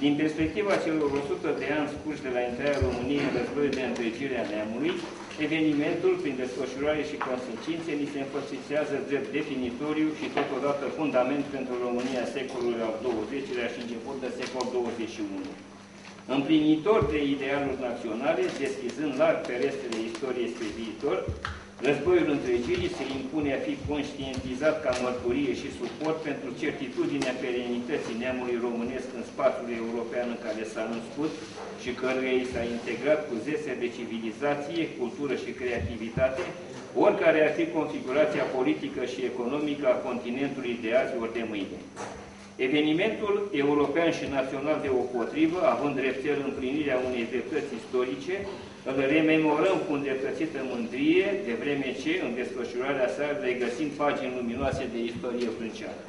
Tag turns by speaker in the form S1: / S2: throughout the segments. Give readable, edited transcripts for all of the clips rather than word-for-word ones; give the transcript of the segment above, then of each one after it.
S1: Din perspectiva celor 100 de ani scurși de la intrarea României în războiul de întregire a neamului, evenimentul, prin desfășurare și consecințe, ni se înfățișează drept definitoriu și totodată fundament pentru România secolului al XX-lea și început de secol 21. Împlinitor de idealuri naționale, deschizând larg ferestrele istoriei spre viitor, războiul întregirii se impune a fi conștientizat ca mărturie și suport pentru certitudinea perenității neamului românesc în spațiul european în care s-a născut și căruia i s-a integrat cu zese de civilizație, cultură și creativitate, oricare ar fi configurația politică și economică a continentului de azi ori de mâine. Evenimentul european și național deopotrivă, având drept cel împlinirea unei dreptăți istorice, îl rememorăm cu îndreptățită mândrie, de vreme ce, în desfășurarea sa, regăsim pagini luminoase de istorie frânceană.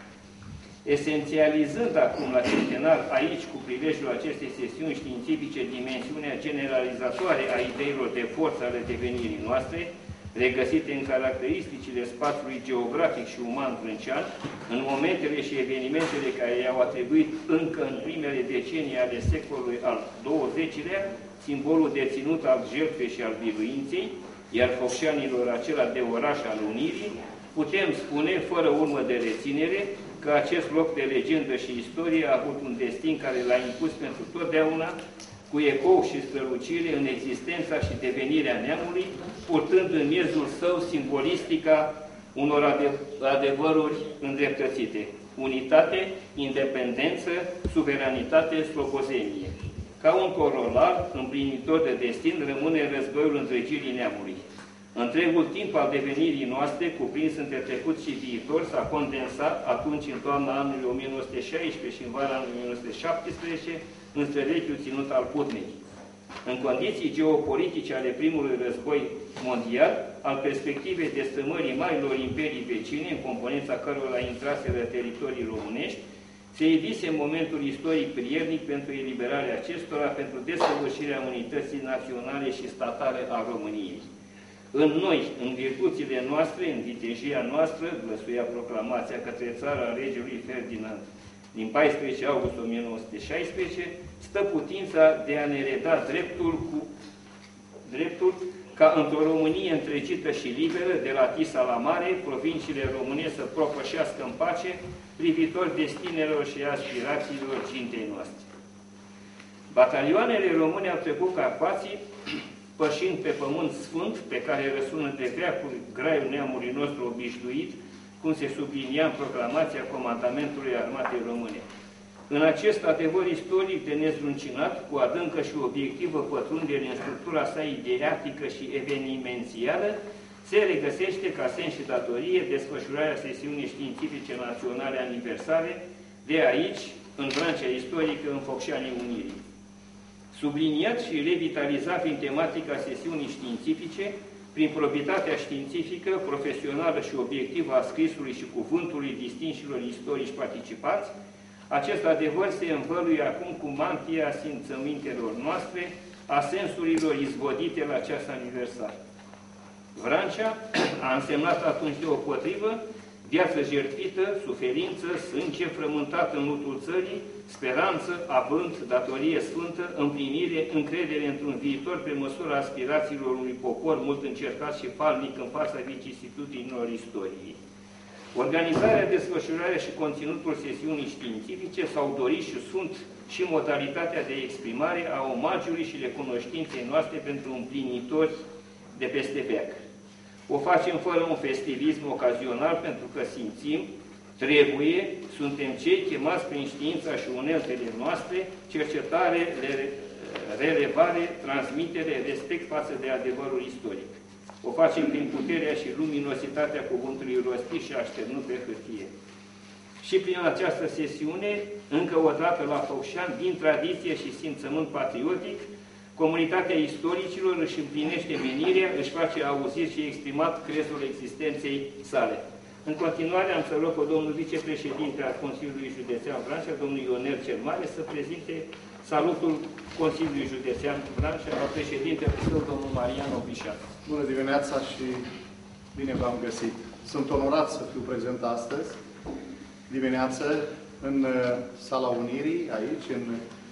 S1: Esențializând acum la centenar aici, cu prilejul acestei sesiuni științifice, dimensiunea generalizatoare a ideilor de forță ale devenirii noastre, regăsite în caracteristicile spațiului geografic și uman frâncean, în momentele și evenimentele care i-au atribuit încă în primele decenii ale secolului al XX-lea, simbolul deținut al jertfei și al biruinței, iar focșanilor acela de oraș al unirii, putem spune, fără urmă de reținere, că acest loc de legendă și istorie a avut un destin care l-a impus pentru totdeauna, cu ecou și strălucire în existența și devenirea neamului, purtând în miezul său simbolistica unor adevăruri îndreptățite: unitate, independență, suveranitate, slobozenie. Ca un corolar împlinitor de destin rămâne războiul întregirii neamului. Întregul timp al devenirii noastre, cuprins între trecut și viitor, s-a condensat atunci în toamna anului 1916 și în vara anului 1917, în străvechiul ținut al Putnei. În condiții geopolitice ale primului război mondial, al perspectivei destrămării marilor imperii vecine, în componența cărora intraseră teritorii românești, se ivise momentul istoric prielnic pentru eliberarea acestora, pentru desăvârșirea unității naționale și statale a României. În noi, în virtuțile noastre, în vitejia noastră, glăsuia proclamația către țara regelui Ferdinand din 14 august 1916, stă putința de a ne reda dreptul ca într-o Românie întregită și liberă, de la Tisa la mare, provinciile române să propășească în pace, privitor destinelor și aspirațiilor cintei noastre. Batalioanele române au trecut Carpații, pășind pe pământ sfânt, pe care răsună de veacuri graiul neamului nostru obișnuit, cum se sublinia în proclamația Comandamentului Armatei Române. În acest adevăr istoric de nezruncinat, cu adâncă și obiectivă pătrundere în structura sa ideatică și evenimențială, se regăsește ca sens și datorie desfășurarea sesiunii științifice naționale aniversare, de aici, în Vrancea istorică, în Focșanii Unirii. Subliniat și revitalizat prin tematica sesiunii științifice, prin probitatea științifică, profesională și obiectivă a scrisului și cuvântului distinșilor istorici participați, acest adevăr se învăluie acum cu mantia simțămintelor noastre, a sensurilor izvodite la această aniversare. Vrancea a însemnat atunci deopotrivă viață jertfită, suferință, sânge frământat în lutul țării, speranță, avânt, datorie sfântă, împlinire, încredere într-un viitor pe măsura aspirațiilor unui popor mult încercat și falnic în fața vicisitudinilor istoriei. Organizarea, desfășurarea și conținutul sesiunii științifice s-au dorit și sunt și modalitatea de exprimare a omagiului și recunoștinței noastre pentru împlinitori de peste veac. O facem fără un festivism ocazional, pentru că simțim, trebuie, suntem cei chemați prin știința și uneltele noastre, cercetare, relevare, transmitere, respect față de adevărul istoric. O facem prin puterea și luminositatea cuvântului rostit și așternut pe hârtie. Și prin această sesiune, încă o dată la Focșan, din tradiție și simțământ patriotic, comunitatea istoricilor își împlinește menirea, își face auzit și exprimat crezul existenței sale. În continuare am să rog pe domnul vicepreședinte al Consiliului Județean Vrancea, domnul Ionel cel Mare, să prezinte salutul Consiliului Județean Vrancea la președintele său, domnul Marian Obișan.
S2: Bună dimineața și bine v-am găsit. Sunt onorat să fiu prezent astăzi, dimineață, în Sala Unirii, aici, în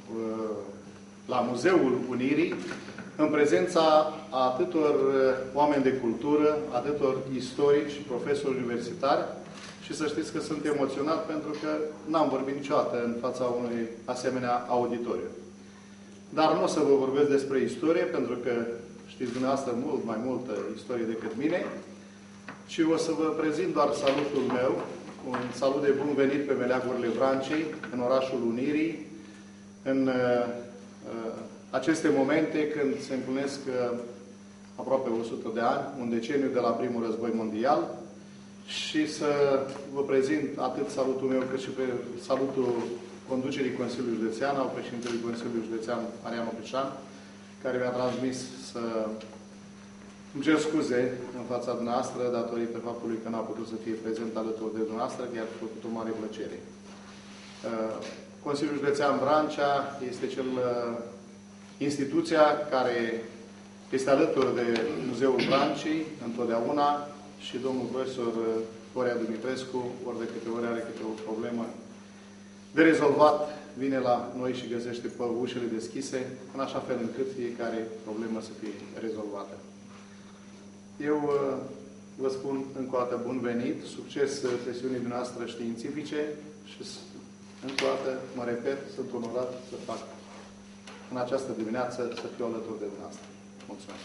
S2: la Muzeul Unirii, în prezența atâtor oameni de cultură, atâtor istorici și profesori universitari, și să știți că sunt emoționat pentru că n-am vorbit niciodată în fața unui asemenea auditoriu. Dar nu o să vă vorbesc despre istorie, pentru că știți dumneavoastră mult mai multă istorie decât mine, ci o să vă prezint doar salutul meu, un salut de bun venit pe meleagurile Vrancei, în orașul Unirii, în aceste momente când se împlinesc aproape 100 de ani, un deceniu de la primul război mondial, și să vă prezint atât salutul meu cât și pe salutul conducerii Consiliului Județean, al președintelui Consiliului Județean, Marian Oprișan, care mi-a transmis să îmi cer scuze în fața dumneavoastră datorită faptului că n-a putut să fie prezent alături de dumneavoastră, chiar a făcut o mare plăcere. Consiliul Județean Vrancea este instituția care este alături de Muzeul Vrancei întotdeauna, și domnul profesor Horea Dumitrescu, ori de câte ori are câte o problemă de rezolvat, vine la noi și găsește pe ușile deschise, în așa fel încât fiecare problemă să fie rezolvată. Eu vă spun încă o dată bun venit, succes sesiunii noastre științifice și încă o dată, mă repet, sunt onorat să fac în această dimineață să fiu alături de dumneavoastră. Mulțumesc!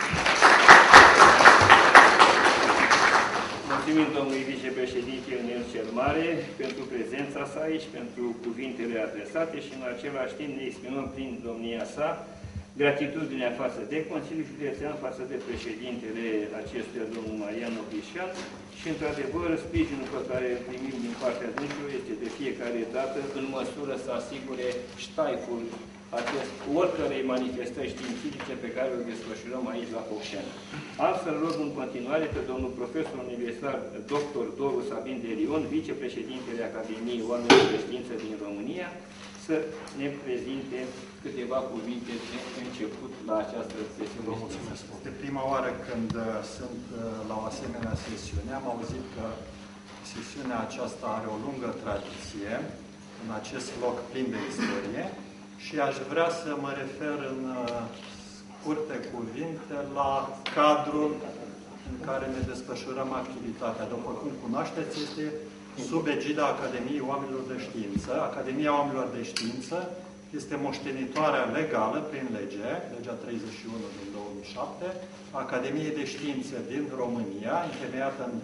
S1: Mulțumim domnului vicepreședinte Ionel cel Mare pentru prezența sa aici, pentru cuvintele adresate și în același timp ne exprimăm prin domnia sa gratitudinea față de Consiliul Județean, față de președintele acestuia, domnul Marian Oprișan, și într-adevăr sprijinul pe care îl primim din partea dânsului este de fiecare dată în măsură să asigure ștaiful oricărei manifestări științifice pe care o desfășurăm aici la Focșani. Altfel rog în continuare pe domnul profesor universitar dr. Doru Sabin de Lion, vicepreședintele Academiei Oamenilor de Știință din România, să ne prezinte câteva cuvinte de început la această sesiune.
S3: Mulțumesc. Este prima oară când sunt la o asemenea sesiune. Am auzit că sesiunea aceasta are o lungă tradiție în acest loc plin de istorie și aș vrea să mă refer în scurte cuvinte la cadrul în care ne desfășurăm activitatea. După cum cunoașteți, este sub egida Academiei Oamenilor de Știință. Academia Oamenilor de Știință este moștenitoarea legală prin lege, legea 31 din 2007, Academiei de Științe din România, întemeiată în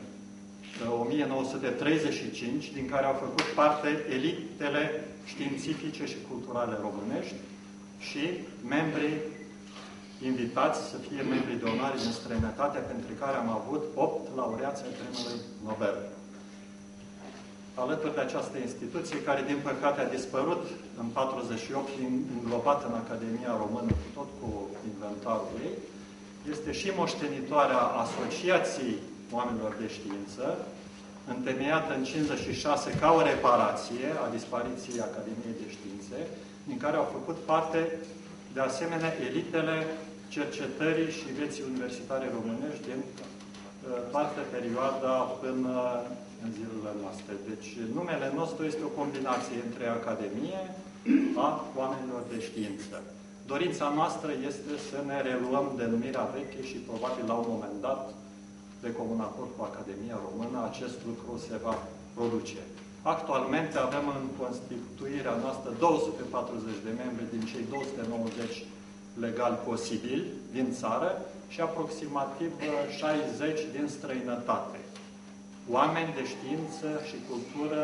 S3: 1935, din care au făcut parte elitele științifice și culturale românești și membrii invitați să fie membri de onoare din străinătate, pentru care am avut 8 laureați ai Premiului Nobel. Alături de această instituție, care din păcate a dispărut în 48, înglobat în Academia Română, tot cu inventarul ei, este și moștenitoarea Asociației Oamenilor de Știință, întemeiată în 56 ca o reparație a dispariției Academiei de Științe, din care au făcut parte, de asemenea, elitele cercetării și vieții universitare românești din toată perioada până în zilele noastre. Deci, numele nostru este o combinație între Academie a Oamenilor de Știință. Dorința noastră este să ne reluăm denumirea veche și probabil la un moment dat, de comun acord cu Academia Română, acest lucru se va produce. Actualmente avem în constituirea noastră 240 de membri din cei 290 legali posibili din țară și aproximativ 60 din străinătate. Oameni de știință și cultură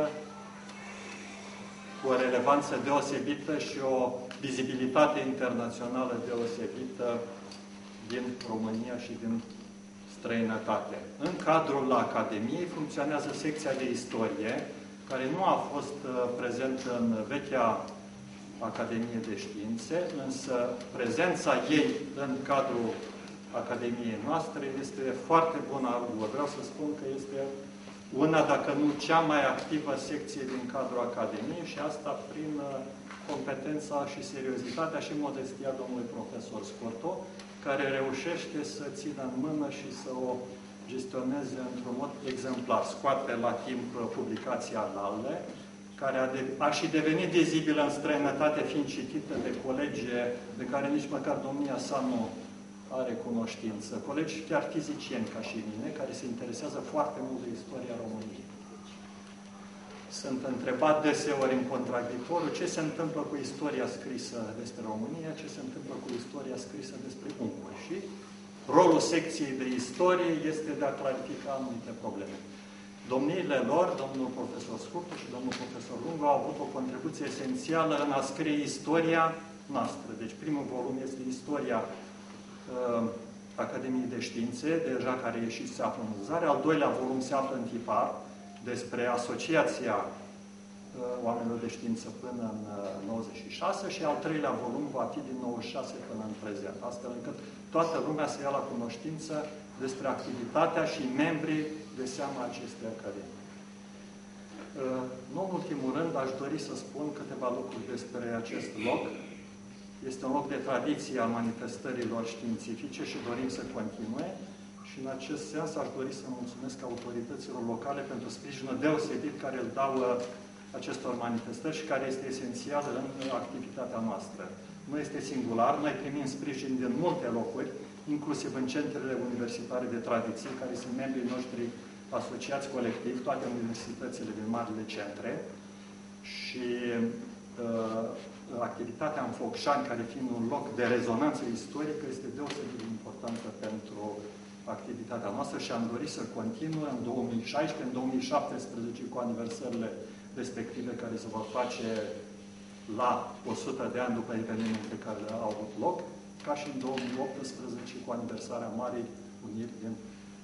S3: cu o relevanță deosebită și o vizibilitate internațională deosebită din România și din străinătate. În cadrul Academiei funcționează secția de istorie, care nu a fost prezentă în vechea Academie de Științe, însă prezența ei în cadrul Academiei noastre este foarte bună. Vreau să spun că este una, dacă nu cea mai activă secție din cadrul Academiei și asta prin competența și seriozitatea și modestia domnului profesor Scurto, care reușește să țină în mână și să o gestioneze într-un mod exemplar. Scoate la timp publicații anale, care a și devenit vizibilă în străinătate, fiind citită de colegi de care nici măcar domnia sa nu are cunoștință. Colegi chiar fizicieni ca și mine, care se interesează foarte mult de istoria României. Sunt întrebat deseori în contradictoriu ce se întâmplă cu istoria scrisă despre România, ce se întâmplă cu istoria scrisă despre unguri. Și rolul secției de istorie este de a clarifica anumite probleme. Domniile lor, domnul profesor Scurtu și domnul profesor Lungu, au avut o contribuție esențială în a scrie istoria noastră. Deci primul volum este istoria Academiei de Științe, deja care ieșit se află în vânzare. Al doilea volum se află în tipar, despre Asociația Oamenilor de Știință până în 96 și al treilea volum va fi din 96 până în prezent, astfel încât toată lumea să ia la cunoștință despre activitatea și membrii de seama acestei academii. Nu în ultimul rând, aș dori să spun câteva lucruri despre acest loc. Este un loc de tradiție a manifestărilor științifice și dorim să continue. Și în acest sens aș dori să mulțumesc autorităților locale pentru sprijinul deosebit care îl dau acestor manifestări și care este esențial în activitatea noastră. Nu este singular, noi primim sprijin din multe locuri, inclusiv în centrele universitare de tradiție, care sunt membrii noștri asociați colectiv, toate universitățile din marile centre. Și activitatea în Focșani, care fiind un loc de rezonanță istorică, este deosebit de importantă pentru activitatea noastră și am dorit să continue în 2016, în 2017 cu aniversările respective care se vor face la 100 de ani după evenimente care au avut loc, ca și în 2018 cu aniversarea Marii Uniri din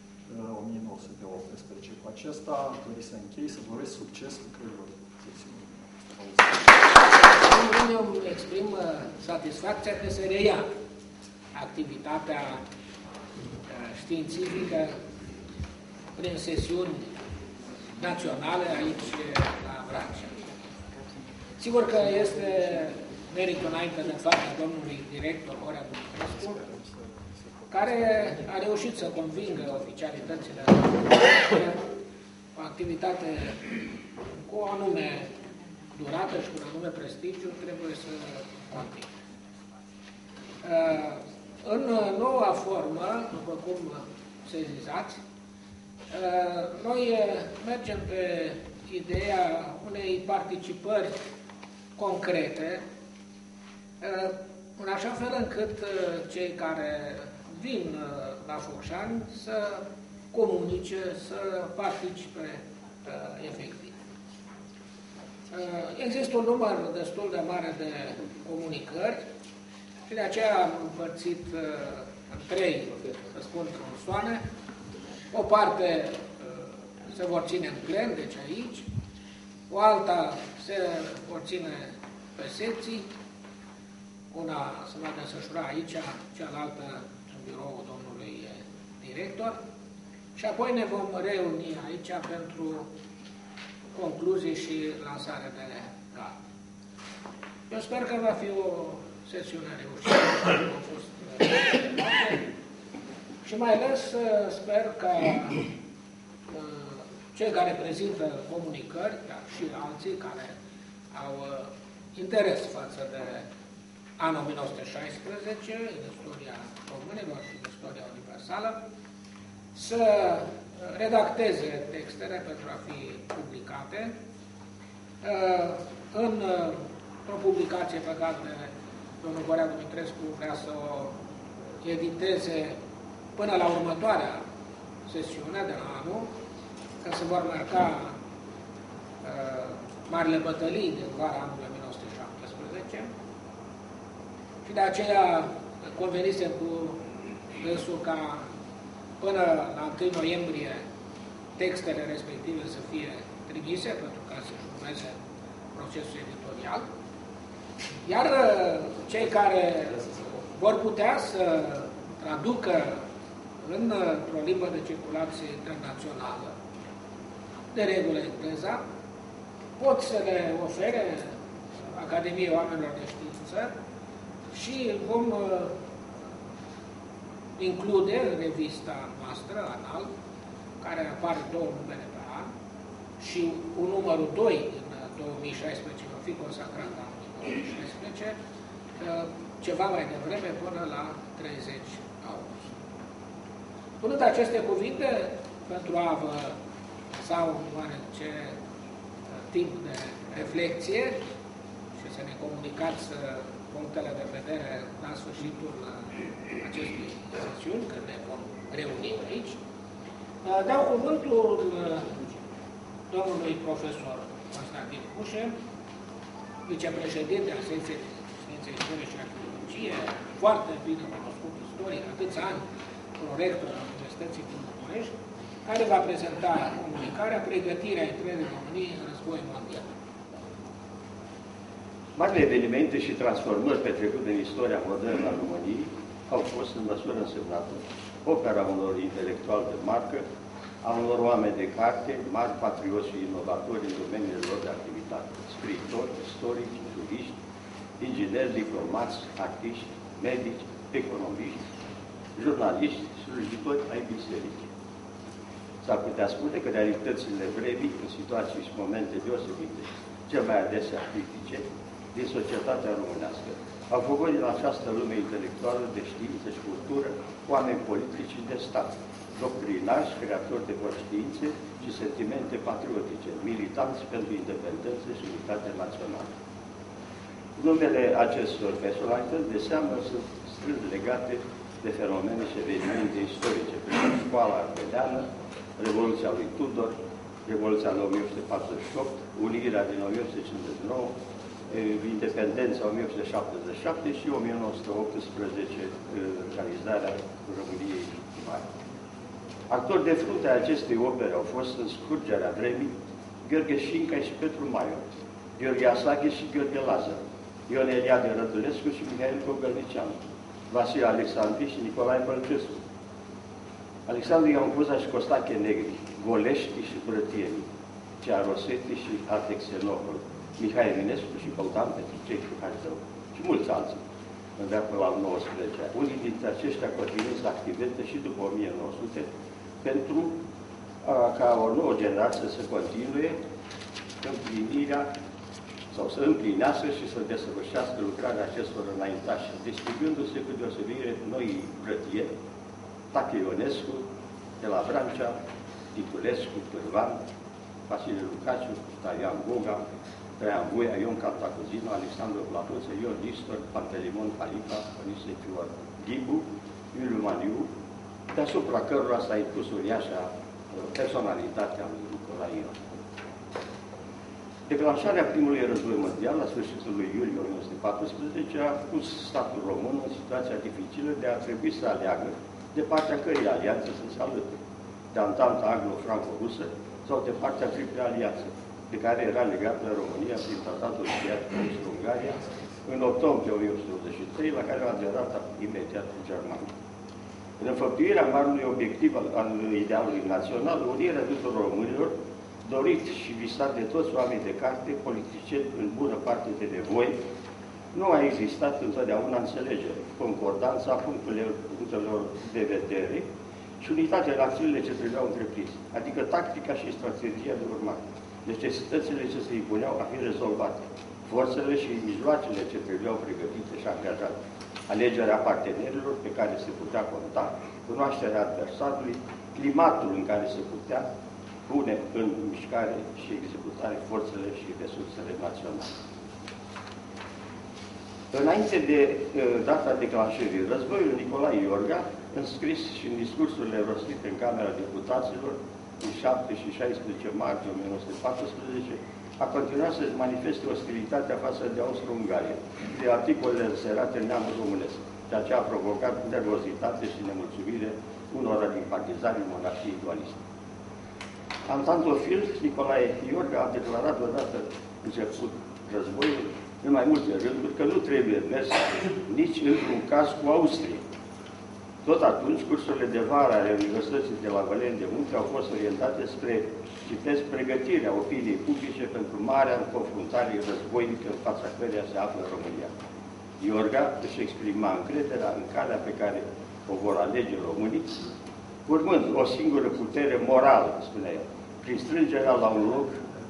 S3: 1918. Cu acesta aș dori să închei, să doresc succes lucrărilor secțiunii.
S4: Eu îmi exprim satisfacția că se reia activitatea științifică prin sesiuni naționale aici la Vrancea. Sigur că este meritul înainte de partea domnului director Horea Dumitrescu, care a reușit să convingă oficialitățile o activitate cu o anume durată și cu un anume prestigiu trebuie să continue. În noua formă, după cum sezizați, noi mergem pe ideea unei participări concrete, în așa fel încât cei care vin la Focșani să comunice, să participe efectiv. Există un număr destul de mare de comunicări și de aceea am împărțit în trei, să spun, tronsoane. O parte se vor ține în plen, deci aici, o alta se vor ține pe secții, una se va desfășura aici, cealaltă în biroul domnului director, și apoi ne vom reuni aici pentru concluzii și lansare de gard. Eu sper că va fi o sesiune reușită, au fost și mai ales sper că cei care prezintă comunicări, dar și alții care au interes față de anul 1916, în istoria românilor și în istoria universală, să redacteze textele pentru a fi publicate într-o publicație pe care domnul Horea Dumitrescu vrea să o editeze până la următoarea sesiune de la anul, că se vor marca marile bătălii din vara anului 1917 și de aceea convenisem cu dânsul ca până la 1 noiembrie textele respective să fie trimise pentru ca să urmeze procesul editorial. Iar cei care vor putea să traducă într-o limbă de circulație internațională, de regulă engleza, pot să le ofere Academiei Oamenilor de Știință și vom include în revista noastră anual, care apare 2 numere pe an, și un numărul 2 din 2016, va fi consacrat anul 2016, ceva mai devreme până la 30 august. Spunând aceste cuvinte, pentru a vă lăsa un oarece timp de reflexie și să ne comunicați punctele de vedere la sfârșitul acestei sesiuni, când ne vom reuni aici, dau cuvântul domnului profesor Constantin Cușe, vicepreședinte al Secției Istorie și Arheologie, foarte bine cunoscut istoric, atâți ani, prorector al Universității din București, care va prezenta comunicarea Pregătirea intrării României în război mondial.
S5: Marile evenimente și transformări petrecute în istoria modernă a României au fost în măsură însemnată opera unor intelectuali de marcă, a unor oameni de carte, mari patrioți și inovatori în domeniile lor de activitate, scriitori, istorici, juriști, ingineri, diplomați, artiști, medici, economiști, jurnaliști, slujitori ai bisericii. S-ar putea spune că realitățile vremii, în situații și momente deosebite, cel mai adesea critice, din societatea românească, au făcut din această lume intelectuală de știință și cultură oameni politici și de stat, doctrinari, creatori de conștiințe și sentimente patriotice, militanți pentru independență și unitate națională. Numele acestor personalități de seamă sunt strâns legate de fenomene și evenimente istorice, precum școala arpeleană, Revoluția lui Tudor, Revoluția din 1848, Unirea din 1859, Independența 1877 și 1918, realizarea României Mari. Actori de frunte a acestei opere au fost în scurgerea vremii Gheorghe Șincai și Petru Maior, Gheorghe Asache și Gheorghe Lazar, Ion Eliade Rădulescu și Mihail Cogălnicianu, Vasile Alexandri și Nicolae Bălcescu, Alexandru Iancuza și Costache Negri, Golești și Brătieni, Cearoseti și Artexenopol, Mihai Eminescu și Bogdan Petricei și Harzău și mulți alții, în până la 19 ani. Unii dintre aceștia continuă să activeze și după 1900 pentru ca o nouă generație să continue împlinirea sau să împlinească și să desăvârșească lucrarea acestor înaintași, distribuindu-se cu deosebire noi brătieni, Tache Ionescu, de la Vrancea, Titulescu, Cârvan, Vasile Lucaciu, Tarian Goga, Traian Voia, Ion Cantacuzino, Alexandru Platuță, Ion Distor, Pantelimon Halica, Onisie Fior Ghibu, Iuliu Maniu, deasupra cărora s-a impus uriașa personalitatea lui Nicolae Ioan. Declanșarea primului război mondial la sfârșitul lui iulie 1914 a pus statul român în situația dificilă de a trebui să aleagă de partea cărei alianțe să se alăture, de Antanta anglo-franco-rusă sau de partea triple alianță, de care era legată România prin tratatul încheiat cu Austro-Ungaria în octombrie 1983, la care a aderat imediat cu Germania. În înfăptuirea marului obiectiv al idealului național, unirea tuturor românilor, dorit și visat de toți oamenii de carte, politicieni în bună parte de nevoi, nu a existat întotdeauna înțelegere, concordanța punctelor de vedere și unitatea în acțiunile ce trebuiau întreprinse, adică tactica și strategia de urmat, necesitățile ce se impuneau a fi rezolvate, forțele și mijloacele ce trebuiau pregătite și angajate, alegerea partenerilor pe care se putea conta, cunoașterea adversarului, climatul în care se putea pune în mișcare și executare forțele și resursele naționale. Înainte de data declanșării războiului, Nicolae Iorga, înscris și în discursurile rostite în Camera Deputaților, în 7 și 16 martie 1914, a continuat să-și manifeste ostilitatea față de Austro-Ungaria, de articolele înserate în neamul românesc, ceea ce a provocat nervozitate și nemulțumire unora din partizanii monarhiei dualiste. Antantofil, Nicolae Iorga a declarat odată început războiul, în mai multe rânduri, că nu trebuie mers nici într-un caz cu Austria. Tot atunci, cursurile de vară ale Universității de la Văleni de Munte au fost orientate spre, citesc, pregătirea opiniei publice pentru marea confruntare războinică în fața căreia se află România. Iorga își exprima încrederea în calea pe care o vor alege românii, urmând o singură putere morală, spunea el, prin strângerea la un loc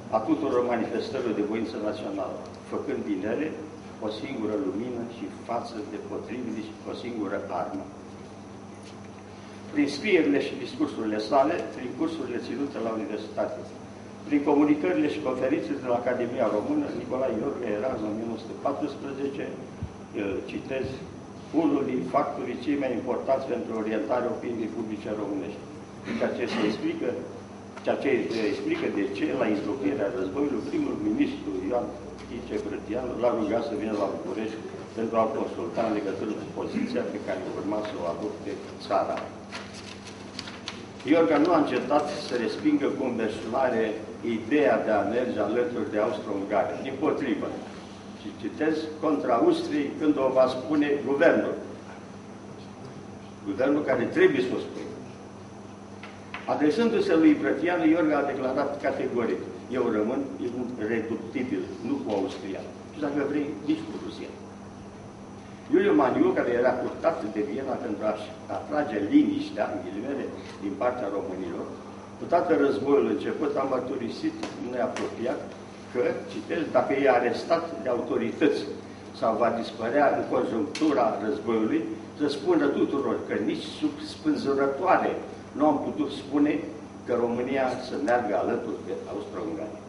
S5: a tuturor manifestărilor de voință națională, făcând din ele o singură lumină și față de potrivire și o singură armă. Prin scrierile și discursurile sale, prin cursurile ținute la universitate, prin comunicările și conferințele de la Academia Română, Nicolae Iorga era în 1914, citez, unul din factorii cei mai importanți pentru orientarea opiniei publice românești. Ceea ce explică de ce, la izbucnirea războiului, primul ministru Ioan Tice Brătianu l-a rugat să vină la București pentru a consulta în legătură cu poziția pe care urma să o adopte țara. Iorga nu a încetat să respingă cu înverșunare ideea de a merge alături de Austro-Ungaria. Dimpotrivă, și citez, contra Austriei, când o va spune guvernul. Guvernul care trebuie să o spune. Adresându-se lui Brătianu, Iorga a declarat categoric: eu rămân ireductibil, nu cu Austria. Și dacă vrei, nici cu Rusia. Iuliu Maniu, care era purtat de Viena pentru a-și atrage liniștea, în ghilimele, din partea românilor, cu toată războiul început, a mărturisit neapropiat că, citez, dacă e arestat de autorități sau va dispărea în conjunctura războiului, să spună tuturor că nici sub spânzurătoare nu am putut spune că România să meargă alături de Austro-Ungaria.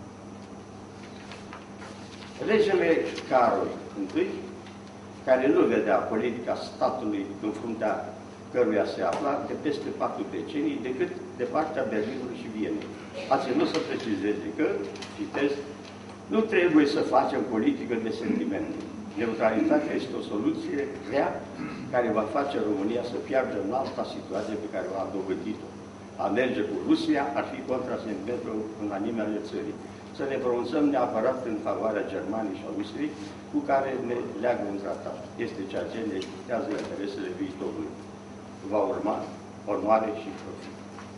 S5: Regele Carol I, care nu vedea politica statului în fruntea căruia se afla de peste 4 decenii, decât de partea Berlinului și Vienei. A ținut să precizeze că, citez, nu trebuie să facem politică de sentimente. Neutralitatea este o soluție rea care va face România să piardă în alta situație pe care a dovedit-o. A merge cu Rusia ar fi contra sentimentul unanime ale țării. Să ne pronunțăm neapărat în favoarea Germaniei și Austriei, cu care ne leagă un tratat. Este ceea ce ne dictează interesele viitorului. Va urma onoare și profit.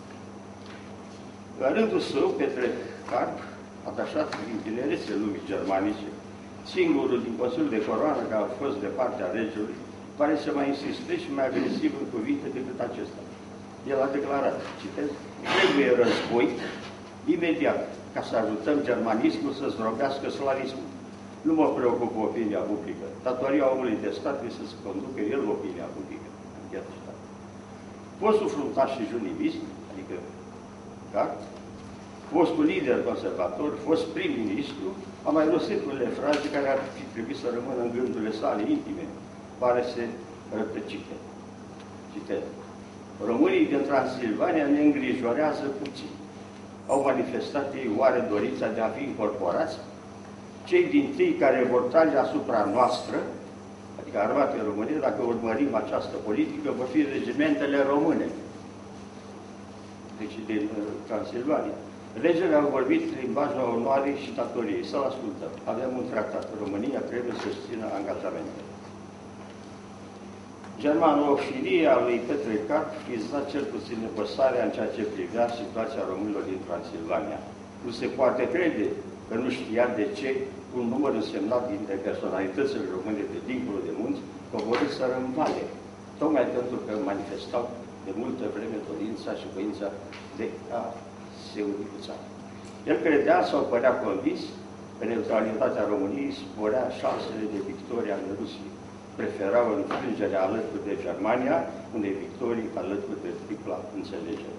S5: La rândul său, Petre Carp, atașat din tinerețe lumii germanice, singurul din Consiliul de Coroană care a fost de partea regelui, pare să mai insiste și mai agresiv în cuvinte decât acesta. El a declarat, citez, trebuie război imediat ca să ajutăm germanismul să zdrobească slavismul. Nu mă preocupă opinia publică. Datoria omului de stat este să se conducă el opinia publică. Fostul fruntaș și junimist, adică Cart, fostul lider conservator, fost prim-ministru, a mai rostit unele fraze care ar fi trebuit să rămână în gândurile sale intime, pare să rătăcite. Citez. Românii din Transilvania ne îngrijorează puțin. Au manifestat ei oare dorința de a fi incorporați? Cei dintâi care vor trage asupra noastră, adică armatei României, dacă urmărim această politică, vor fi regimentele române. Deci din Transilvania. Regele a vorbit limbajul onoarei și datoriei. Să-l ascultăm. Avem un tratat. România trebuie să-și țină angajamentele. Germanofilia lui Petre Carp viza cel puțin nepăsarea în ceea ce privea situația românilor din Transilvania. Nu se poate crede că nu știa de ce un număr însemnat dintre personalitățile române de dincolo de munți coborâseră în vale, tocmai pentru că manifestau de multă vreme dorința și voința de a se unifica. El credea sau părea convins că neutralitatea României sporea șansele de victorie ale Rusiei. Preferau înfrângerea alături de Germania unei victorii alături de tripla înțelegere.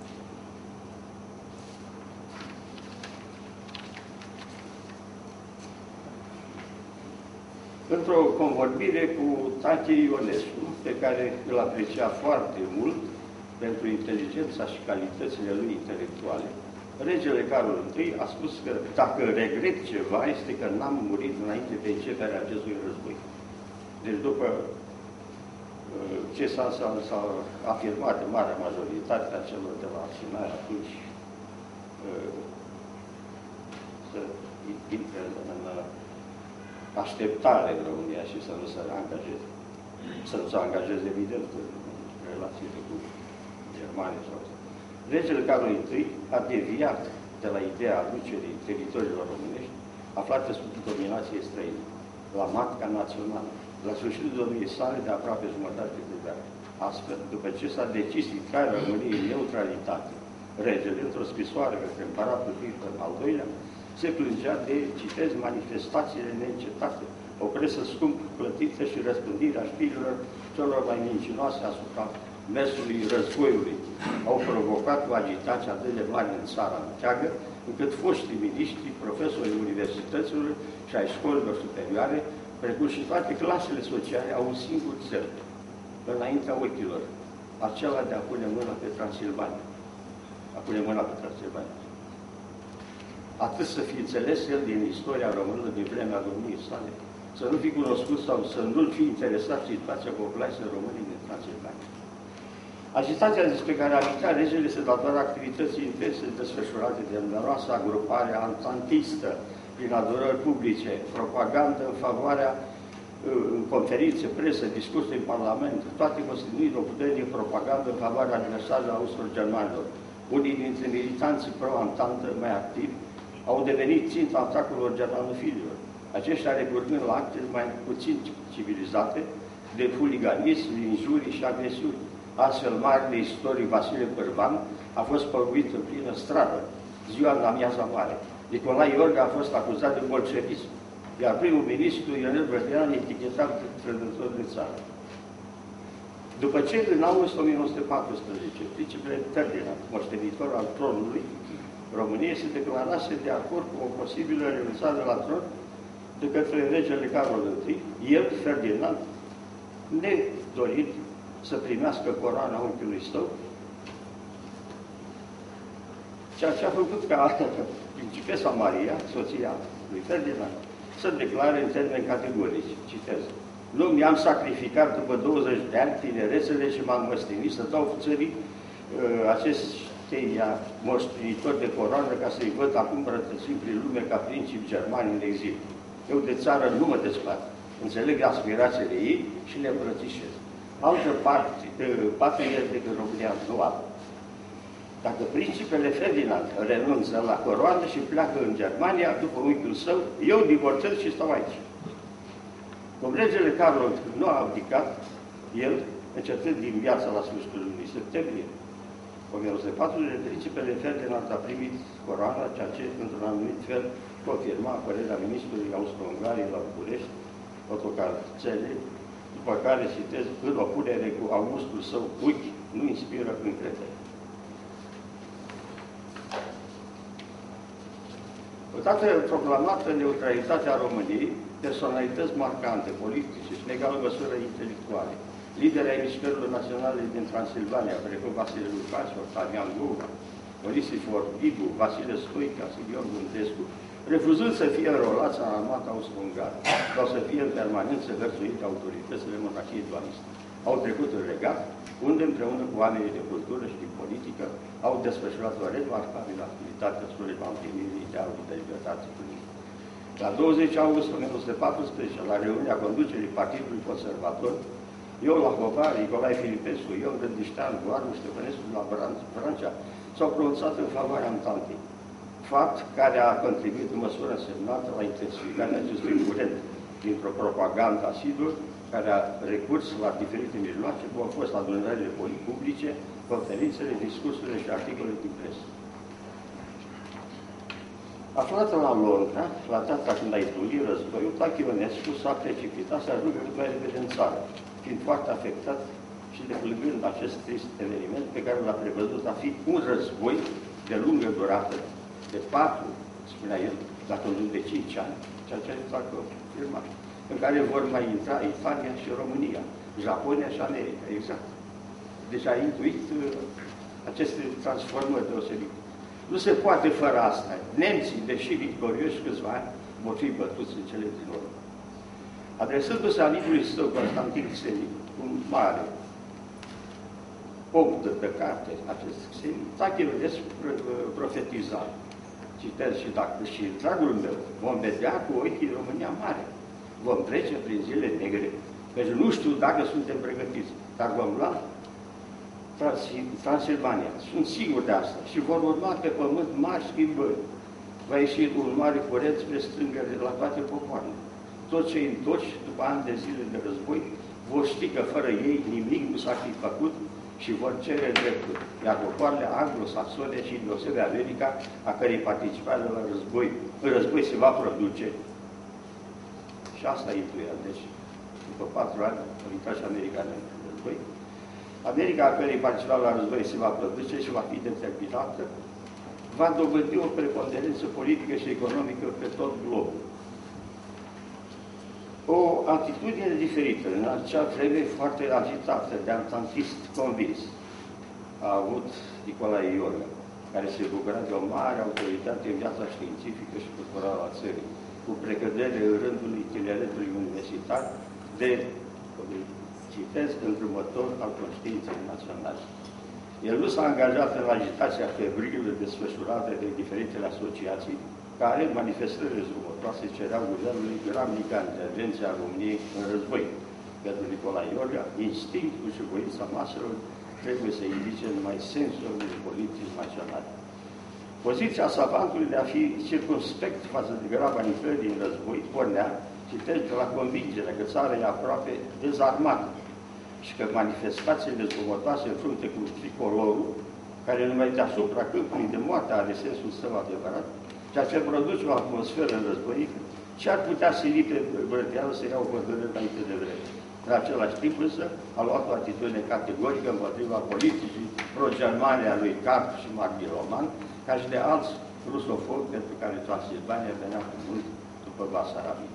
S5: Într-o convorbire cu Tache Ionescu, pe care îl aprecia foarte mult pentru inteligența și calitățile lui intelectuale, regele Carol I a spus că dacă regret ceva este că n-am murit înainte de începerea acestui război. Deci după ce s-a afirmat în marea majoritate a celor de la Sinai atunci să intre în așteptare în România și să nu se angajeze. Să nu se angajeze, evident, în relațiile cu Germania sau asta. Regele Carol I a deviat de la ideea aducerii teritoriilor românești aflate sub dominație străină, la matca națională, la sfârșitul domniei sale de aproape jumătate de veac. Astfel, după ce s-a decis ridicarea României în neutralitate, regele, într-o scrisoare către împăratul Wilhelm al II-lea, se plângea de, citez, manifestațiile neîncetate, o presă scump plătită și răspândirea știrilor celor mai mincinoase asupra mersului războiului au provocat o agitație atât de mare în țara întreagă, încât foștii miniștri, profesorii universităților și ai școlilor superioare, precum și toate clasele sociale, au un singur cel, înaintea ochilor, acela de a pune mâna pe Transilvania. A pune mâna pe Transilvania. Atât să fi înțeles el din istoria română din vremea domniei sale, să nu fi cunoscut sau să nu-l fi interesat situația populației române din Transilvania. Agitația despre care amintea regele se datora activității intense desfășurate de numeroasa agrupare antantistă prin adorări publice, propagandă în favoarea conferințe, presă, discursuri în Parlament, toate constituind o puternică propagandă în favoarea adversarilor austro-germanilor. Unii dintre militanții pro-antantă mai activi au devenit ținta atacurilor germanofililor. Aceștia recurgând la acte mai puțin civilizate de huliganism, injurii și agresiuni. Astfel, marele istoric Vasile Bărban a fost păguit în plină stradă, ziua în amiaza mare. Nicolae Iorga a fost acuzat de bolșevism, iar primul ministru Ionel Brătian etichetat de trădător de țară. După ce, în august 1914, principele Ferdinand, moștenitor al tronului României, se declarase de acord cu o posibilă renunțare la tron de către regele Carol I, el, Ferdinand, nedorind să primească coroana unchiului său, ceea ce a făcut ca principesa Maria, soția lui Ferdinand, să declare în termeni categorici, citez, nu mi-am sacrificat după 20 de ani tinerețele și m-am măstinit să dau țării acesteia moștenitori de coroană ca să-i văd acum rătățind prin lume ca principi germani în exil. Eu de țară nu mă despart, înțeleg aspirațiile ei și le îmbrățișez. Altă patrie decât România nu am. Dacă principele Ferdinand renunță la coroană și pleacă în Germania după unchiul său, eu divorțez și stau aici. Cum regele Carol nu a abdicat, el, încetând din viața la sfârșitul lunii septembrie 1940, principele Ferdinand a primit coroana, ceea ce, într-un anumit fel, confirma părerea ministrului Austro-Ungariei la București, Ottokar Cele, după care, citez, în opunere cu Augustul său unchi, nu inspiră încredere. Odată proclamată neutralitatea României, personalități marcante, politice și în egală măsură intelectuale, lideri ai mișcărilor naționale din Transilvania, precum Vasile Lucaci, Octavian Goga, Orisifor Ibu, Vasile Stoica, Silion Gândescu, refuzând să fie înrolați în armata austro-ungară sau să fie în permanență hărțuite autoritățile monarhiei dualiste. Au trecut în Regat, unde împreună cu oamenii de cultură și de politică au desfășurat o remarcabilă activitate spre împlinirii idealului de libertate politică. La 20 august 1914, la reuniunea conducerii Partidului Conservator, Ion Lahovar, Nicolae Filipescu, Ion Gândiștean, Goarnu Ștefănescu la Vrancea s-au pronunțat în favoarea Antantei, fapt care a contribuit în măsură însemnată la intensificarea acestui curent dintr-o propagandă asiduă, care a recurs la diferite mijloace, cum au fost adunările publice, conferințele, discursurile și articole din presă. Aflată la Londra, la data când a izbucnit războiul, Tache Ionescu s-a precipitat să ajungă cât mai repede în țară, fiind foarte afectat și deplângând acest trist eveniment pe care l-a prevăzut a fi un război de lungă durată, de 4, spunea el, dacă nu de 5 ani, ceea ce s-a confirmat, în care vor mai intra Italia și România, Japonia și America, exact. Deci a intuit aceste transformări deosebite. Nu se poate fără asta. Nemții, deși victorioși câțiva ani, vor fi bătuți în cele din urmă. Adresându-se amicului său, Constantin Xeni, un mare om de carte, acest Xeni, Tache Ionescu profetiza, citez, și dacă și dragul meu, vom vedea cu ochii România mare. Vom trece prin zile negre, deci nu știu dacă suntem pregătiți, dar vom lua Transilvania. Sunt sigur de asta. Și vor urma pe pământ mari schimbări. Va ieși un mare curent spre stângere la toate popoarele. Toți cei întorși, după ani de zile de război, vor ști că fără ei nimic nu s-ar fi făcut și vor cere drepturi, iar popoarele anglosaxone și deosebit America, a cărei participare la război, în război se va produce. Și asta intuia. Deci, după 4 ani, au intrat și americanii în război. America, a cărei participare la război se va produce și va fi determinată, va dobândi o preponderență politică și economică pe tot globul. O atitudine diferită, în acea vreme foarte agitată, de antantist convins, a avut Nicolae Iorga, care se bucura de o mare autoritate în viața științifică și culturală a țării, cu precădere în rândul tineretului universitar de, citesc, îndrumător al conștiinței naționale. El nu s-a angajat în agitația febrilă desfășurată de diferitele asociații, care, în manifestările zgomotoase, cereau guvernului gramnică intervenția României în război. Pentru Nicolae Iorga, instinctul și voința maselor trebuie să indice numai sensul unei politici naționale. Poziția savantului de a fi circumspect față de grava intrării în război pornea, citesc, de la convingerea că țara e aproape dezarmată și că manifestațiile zgomotoase în frunte cu tricolorul, care numai deasupra câmpului de moarte are sensul său adevărat, ceea ce produce o atmosferă războiică, ce ar putea sili pe Brătianu să ia o hotărâre înainte de vreme. În același timp însă a luat o atitudine categorică împotriva politicii pro-germane a lui Carp și Maghiloman, ca și de alți rusofobi pentru care Transilvania venea cu mult după Basarabia.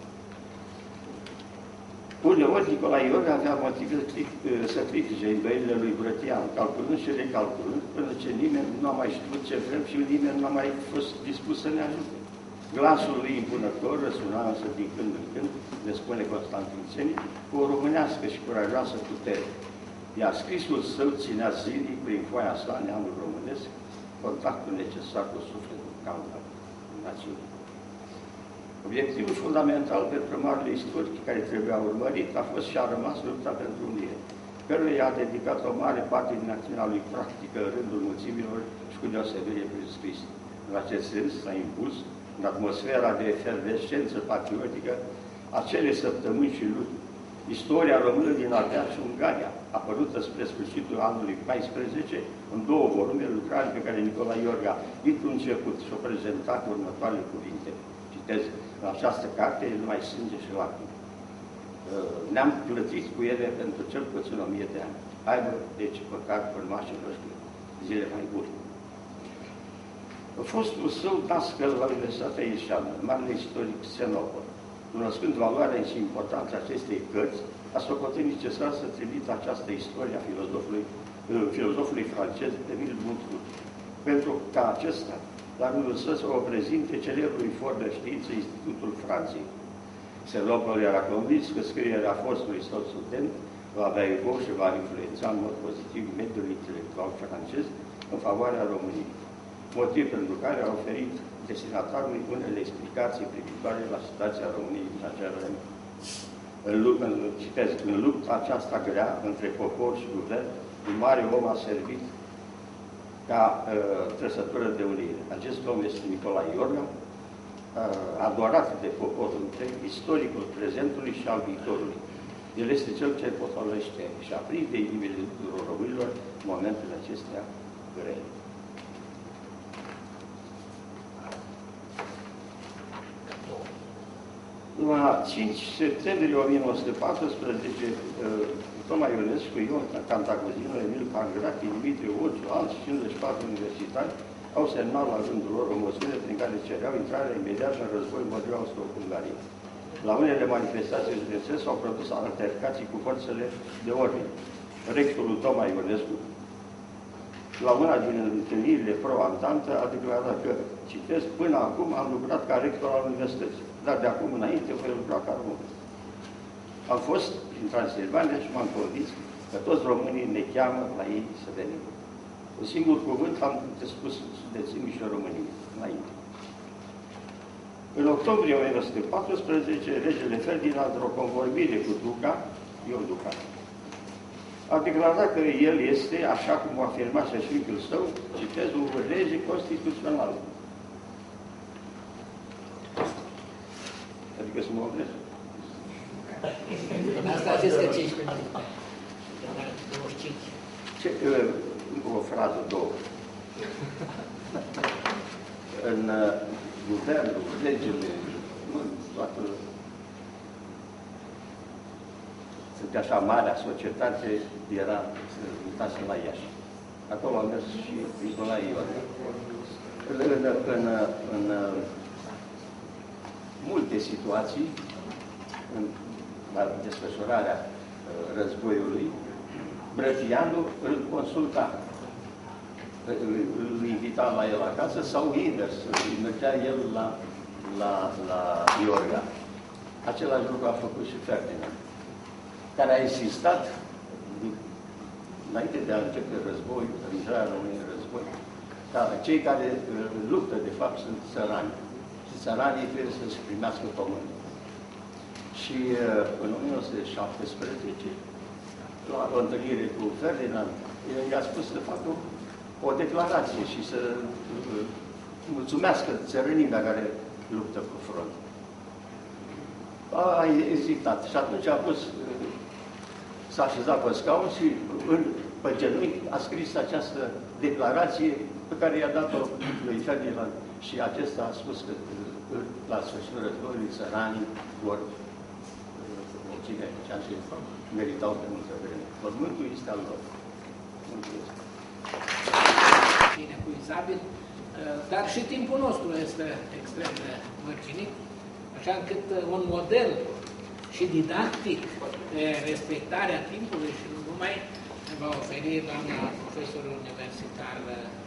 S5: Uneori, Nicolae Iorga avea motive să critique îndoielile lui Brătianu, calculând și recalculând, până ce nimeni nu a mai știut ce vrem și nimeni nu a mai fost dispus să ne ajute. Glasul lui impunător răsuna însă din când în când, ne spune Constantin Țenic, cu o românească și curajoasă putere. Iar scrisul său ținea zilnic prin foaia sa, neamul românesc, contactul necesar cu sufletul cald al națiunii. Obiectivul fundamental pentru marile istorici care trebuia urmărit a fost și a rămas lupta pentru unire, căruia i-a dedicat o mare parte din acțiunea lui practică în rândul mulțimilor și cu deosebire prescris. În acest sens s-a impuls, în atmosfera de efervescență patriotică, acele săptămâni și luni. Istoria română din Ardeal și Ungaria, apărută spre sfârșitul anului 14, în 2 volume, lucrare pe care Nicolae Iorga, dintr-un început, și-o prezentat următoarele cuvinte. Citez, în această carte e numai sânge și lacrimi. Ne-am plătit cu ele pentru cel puțin 1000 de ani. Aibă, deci, păcat urmașii noștri zile mai bune. Fostul său dascăl la Universitatea Ieșeană, marele istoric Xenopol, cunoscând valoarea și importanța acestei cărți, a socotit necesar să trimită această istorie a filozofului francez Emile Montesquieu, pentru ca acesta, la rândul său, să o prezinte celebrului for de știință Institutul Franței. Xenopol era convins că scrierea fostului său student va avea evo și va influența în mod pozitiv mediul intelectual francez în favoarea României, motiv pentru care a oferit destinatarului unele explicații privitoare la situația României din acea vreme. În lupta aceasta grea între popor și guvern, un mare om a servit ca trăsătură de unire. Acest om este Nicolae Iorga, adorat de poporul întreg, istoricul prezentului și al viitorului. El este cel ce potolește și aprinde inimile tuturor românilor în momentele acestea grele. La 5 septembrie 1914, Toma Ionescu, Ion Cantacuzino, Emil Pangrachi, Dimitrie Urciu, alți 54 universitari au semnat la rândul lor o moțiune prin care cereau intrarea imediată în război împotriva Austro-Ungariei. La unele manifestații județene s-au produs altercații cu forțele de ordine. Rectorul Toma Ionescu, la una din întâlnirile pro-antantă, a declarat că, citesc, până acum am lucrat ca rector al universității, dar de acum înainte voi lucra ca român. Am fost în Transilvania și m-am convins că toți românii ne cheamă la ei să venim. Un singur cuvânt am spus studenții și României înainte. În octombrie 1914, regele Ferdinand, într-o convorbire cu Duca, Ion Duca, a declarat că el este, așa cum a afirmat și fiul său, citez, un lege constituțional. Adică să mă opresc.
S4: Asta a zis că 15 minute. 25.
S5: O frază, două. În guvernul, legile, toată sunt așa marea societate, era să uitați la Iași. Acolo a mers și Nicolae Ion. În multe situații, în desfășurarea războiului, Brătianu îl consulta, îl invita la el acasă sau invers, îl mergea el la Iorga. Același lucru a făcut și Ferdinand, care a insistat, înainte de a începe războiul, intrarea României în război, că cei care luptă, de fapt, sunt țărani. Și țăranii trebuie să-și primească pământul. Și în 1917, la o întâlnire cu Ferdinand, i-a spus să facă o declarație și să mulțumească țărănimea care luptă cu front. A ezitat și atunci a pus, s-a așezat pe scaun și pe genunchi a scris această declarație pe care i-a dat-o lui Ferdinand și acesta a spus că la sfârșitul războiului țăranii vor obține ceea ce meritau de multă vreme. Pământul este al lor. Mulțumesc.
S4: Inepuizabil, dar și timpul nostru este extrem de mărginit, așa încât un model și didactic de respectarea timpului și nu numai ne va oferi doamna profesor universitar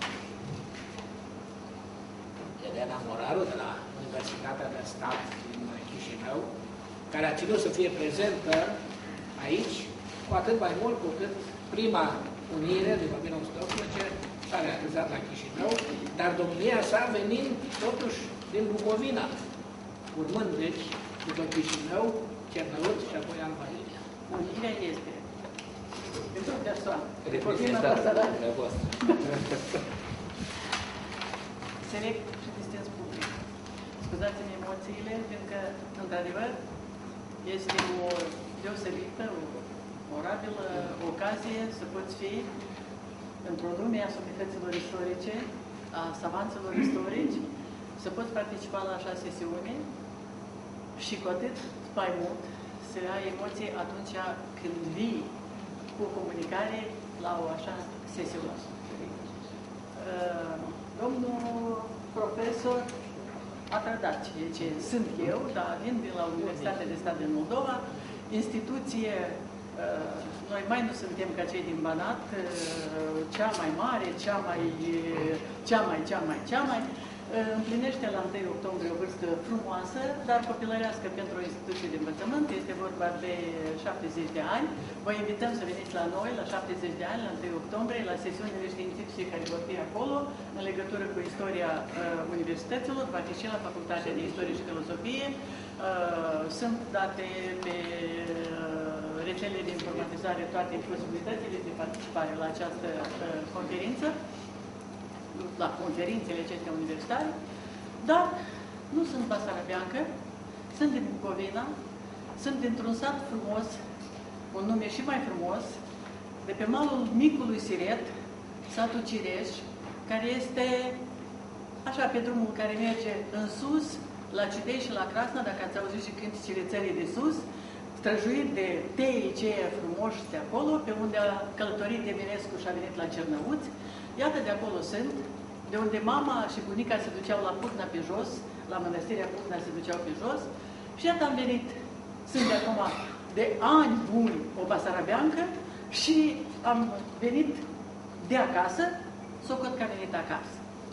S4: Elena Moraru de la Universitatea de Stat din Chișinău, care a ținut să fie prezentă aici, cu atât mai mult cu cât prima unire din 1918 s-a realizat la Chișinău, dar domnia sa venind totuși din Bucovina, urmând deci după Chișinău, Cernăuți și apoi Alba Iulia.
S6: Unirea este pentru o persoană.
S4: Reprezentarea voastră.
S6: Select și distinț public. Scuzați-mi emoțiile, fiindcă, într-adevăr, este o deosebită, o orabilă ocazie să poți fi într-o lume a societăților istorice, a savanților istorici, să poți participa la așa sesiune și cu atât mai mult să ai emoții atunci când vii cu comunicare la o așa sesiune. Domnul profesor a trădat ceea ce sunt eu, dar vin de la Universitatea de Stat din Moldova, instituție, noi mai nu suntem ca cei din Banat, cea mai mare, cea mai, împlinește la 1 octombrie o vârstă frumoasă, dar copilărească pentru o instituție de învățământ. Este vorba de 70 de ani. Vă invităm să veniți la noi la 70 de ani, la 1 octombrie, la sesiunile științifice care vor fi acolo, în legătură cu istoria universităților, va fi și la Facultatea de Istorie și Filosofie. Sunt date pe rețelele de informatizare toate posibilitățile de participare la această conferință, la conferințele acestea universitare, dar nu sunt basarabeancă, sunt din Bucovina, sunt dintr-un sat frumos, un nume și mai frumos, de pe malul micului Siret, satul Cireș, care este așa pe drumul care merge în sus, la Citei și la Crasna, dacă ați auzit și cânticile țării de sus, străjuit de teii ceia frumoși de acolo, pe unde a călătorit Eminescu și a venit la Cernăuți. Iată, de acolo sunt, de unde mama și bunica se duceau la Putna pe jos, la mănăstirea Putna se duceau pe jos, și iată am venit, sunt de acum de ani buni o basarabeancă și am venit de acasă, socot că am venit acasă.